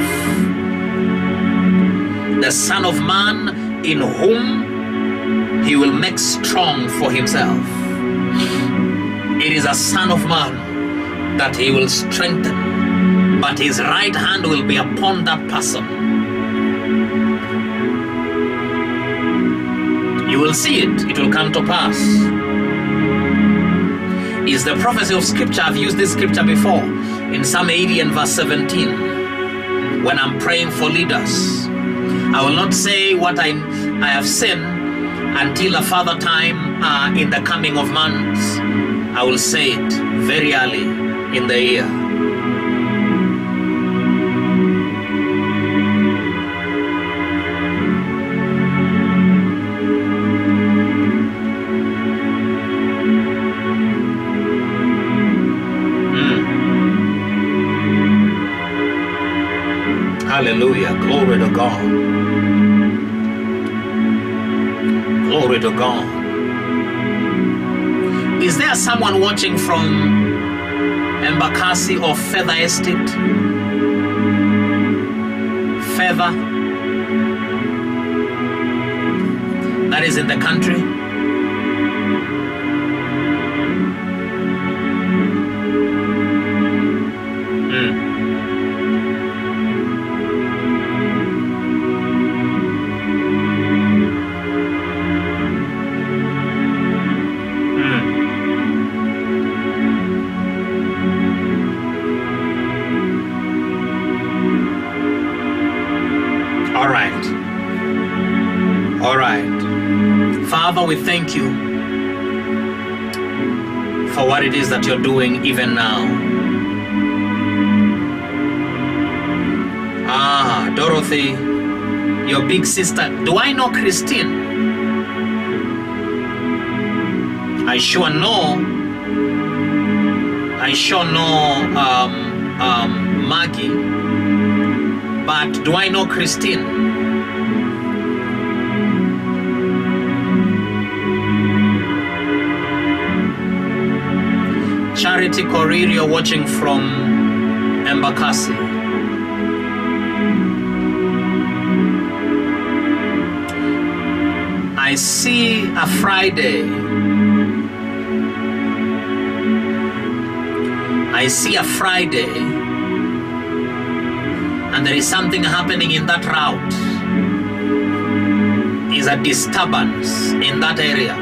the Son of Man in whom he will make strong for himself. It is a Son of Man that he will strengthen, but his right hand will be upon that person. You will see it. It will come to pass. Is the prophecy of Scripture. I've used this scripture before in Psalm 80 and verse 17. When I'm praying for leaders, I will not say what I have seen until a further time in the coming of months. I will say it very early in the year. Hallelujah. Glory to God. Glory to God. Is there someone watching from Embakasi or Feather Estate? Feather? That is in the country? Father, we thank you for what it is that you're doing even now. Dorothy, your big sister. Do I know Christine? I sure know Maggie, but do I know Christine? Charity Korir, you're watching from Embakasi. I see a Friday. I see a Friday and there is something happening in that route. Is a disturbance in that area.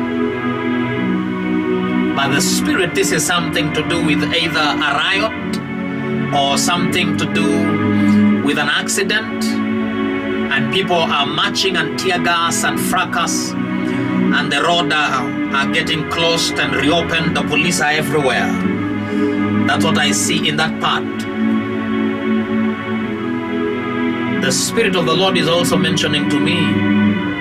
But the Spirit, this is something to do with either a riot or something to do with an accident, and people are marching and tear gas and fracas, and the road are getting closed and reopened. The police are everywhere. That's what I see in that part. The Spirit of the Lord is also mentioning to me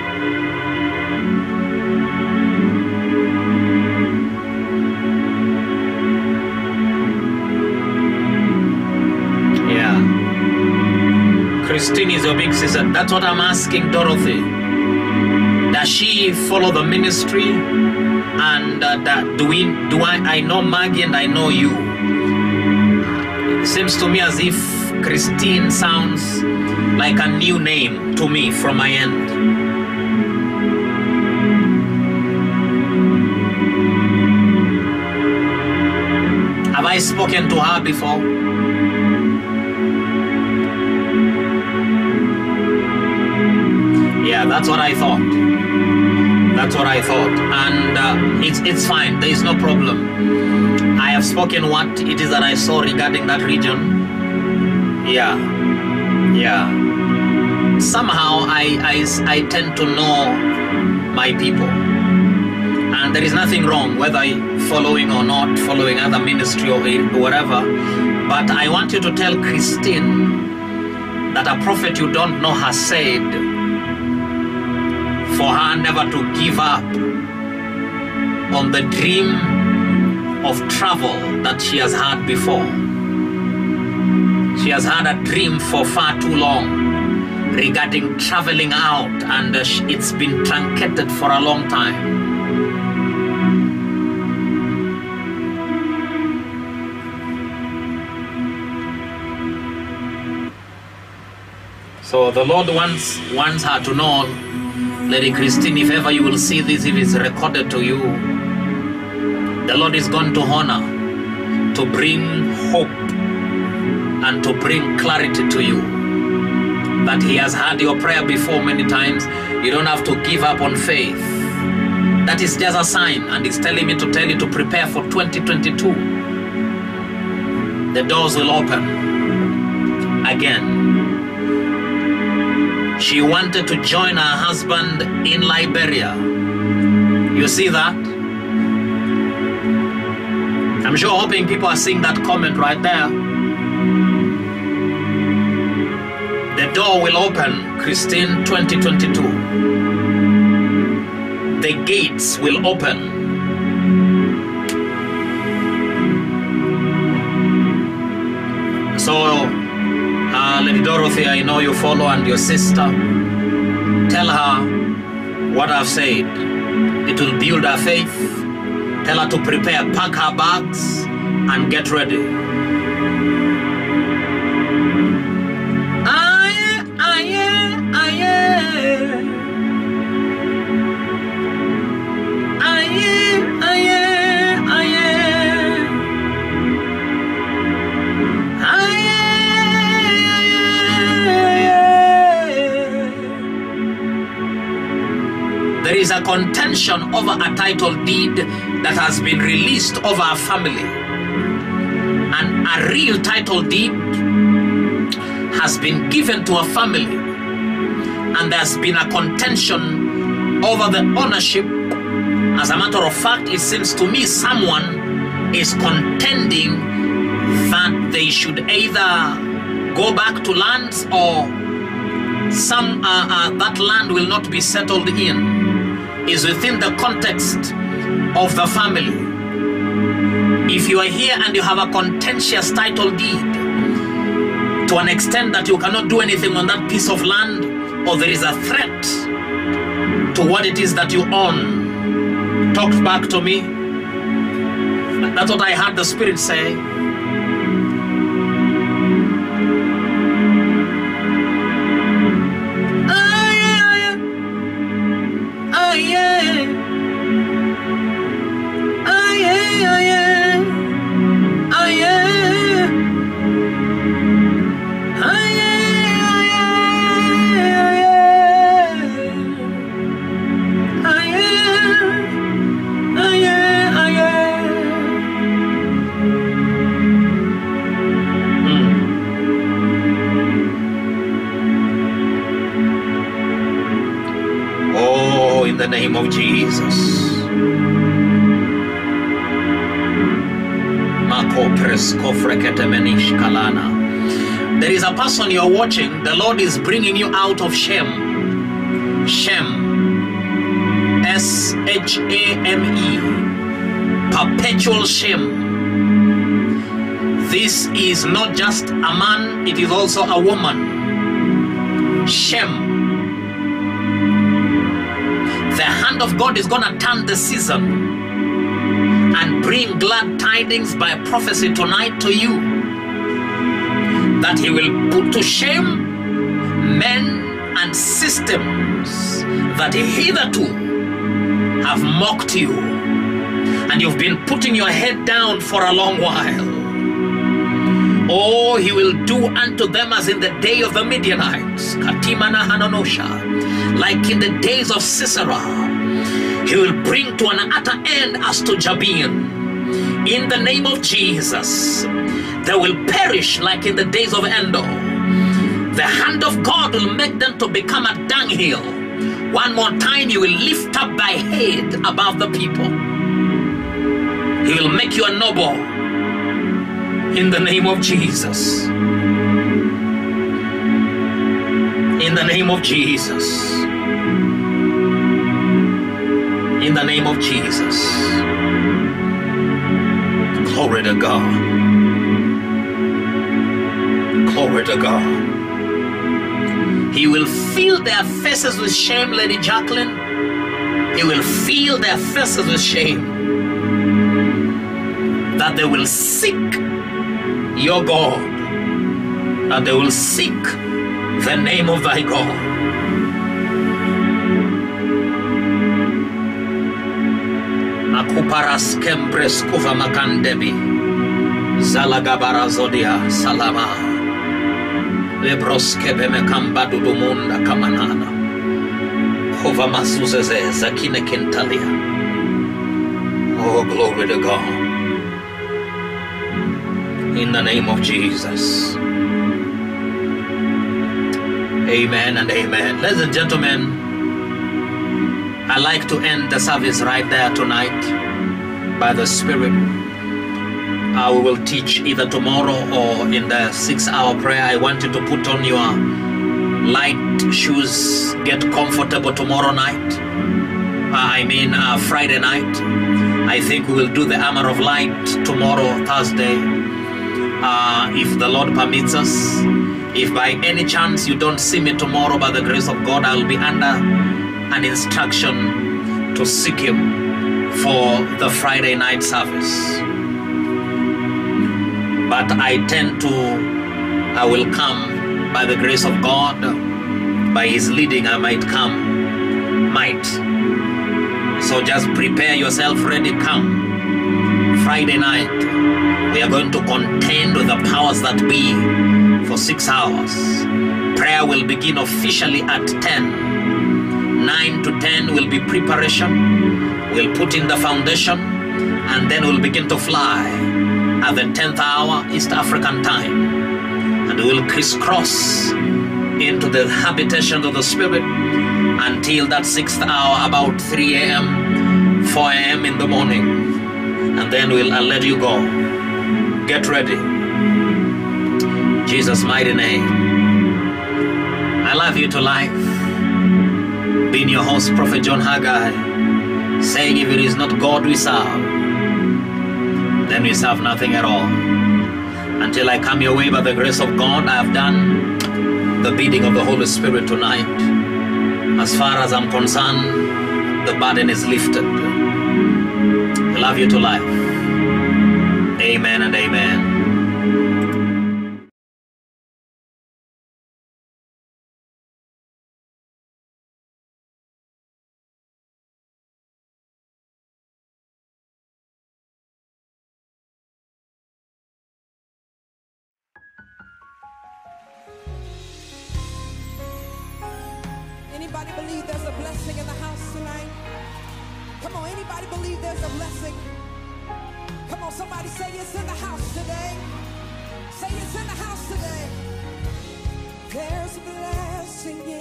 Christine is your big sister. That's what I'm asking Dorothy. Does she follow the ministry? And I know Maggie and I know you. It seems to me as if Christine sounds like a new name to me from my end. Have I spoken to her before? Yeah, that's what I thought. That's what I thought. And it's fine. There is no problem. I have spoken what it is that I saw regarding that region. Yeah. Somehow I tend to know my people. And there is nothing wrong whether following or not following other ministry or whatever. But I want you to tell Christine that a prophet you don't know has said for her never to give up on the dream of travel that she has had before. She has had a dream for far too long regarding traveling out, and it's been truncated for a long time. So the Lord wants her to know, Lady Christine, if ever you will see this, if it's recorded to you, the Lord is going to honor, to bring hope and to bring clarity to you. That He has heard your prayer before many times. You don't have to give up on faith. That is just a sign, and it's telling me to tell you to prepare for 2022. The doors will open again. She wanted to join her husband in Liberia. You see that? I'm sure hoping people are seeing that comment right there. The door will open, Christine, 2022. The gates will open. So, Lady Dorothy, I know you follow, and your sister. Tell her what I've said. It will build her faith. Tell her to prepare, pack her bags, and get ready. There is a contention over a title deed that has been released over a family. And a real title deed has been given to a family. And there's been a contention over the ownership. As a matter of fact, it seems to me someone is contending that they should either go back to lands or that land will not be settled in. Is within the context of the family. If you are here and you have a contentious title deed to an extent that you cannot do anything on that piece of land, or there is a threat to what it is that you own, talk back to me. That's what I heard the Spirit say. Oh yeah. In the name of Jesus. There is a person you're watching. The Lord is bringing you out of shame. Shame. S-H-A-M-E. Perpetual shame. This is not just a man, it is also a woman. Shame. The hand of God is going to turn the season and bring glad tidings by prophecy tonight to you, that he will put to shame men and systems that hitherto have mocked you, and you've been putting your head down for a long while. Oh, he will do unto them as in the day of the Midianites, Katimana Hananosha, like in the days of Sisera. He will bring to an utter end as to Jabin. In the name of Jesus, they will perish like in the days of Endue. The hand of God will make them to become a dunghill. One more time, he will lift up thy head above the people. He will make you a noble. In the name of Jesus. In the name of Jesus. In the name of Jesus. Glory to God. Glory to God. He will fill their faces with shame, Lady Jacqueline. He will fill their faces with shame. That they will seek your God. That they will seek the name of thy God. Akuparas kempres kuva makandebi zalagabara zodia salama lebros kebe mekamba dudumunda kamanana kuva masuzeze zakine kentalia. Oh, glory to God. In the name of Jesus. Amen and amen. Ladies and gentlemen, I like to end the service right there tonight by the Spirit. We will teach either tomorrow or in the 6-hour prayer. I want you to put on your light shoes, get comfortable tomorrow night. Friday night. I think we will do the armor of light tomorrow, Thursday, if the Lord permits us. If by any chance you don't see me tomorrow, by the grace of God, I will be under an instruction to seek him for the Friday night service. But I will come by the grace of God. By his leading, I might come. So just prepare yourself, ready, come. Friday night, we are going to contend with the powers that be for 6 hours. Prayer will begin officially at 10. 9 to 10 will be preparation. We'll put in the foundation, and then we'll begin to fly at the 10th hour East African time. And we'll crisscross into the habitation of the Spirit until that 6th hour, about 3 a.m., 4 a.m. in the morning. And then I'll let you go. Get ready. Jesus' mighty name. I love you to life. Being your host, Prophet John Haggai, saying if it is not God we serve, then we serve nothing at all. Until I come your way by the grace of God, I have done the bidding of the Holy Spirit tonight. As far as I'm concerned, the burden is lifted. I love you to life. Amen and amen. Anybody believe there's a blessing in the house tonight? Come on, anybody believe there's a blessing? Come on, somebody say it's in the house today. Say it's in the house today. There's a blessing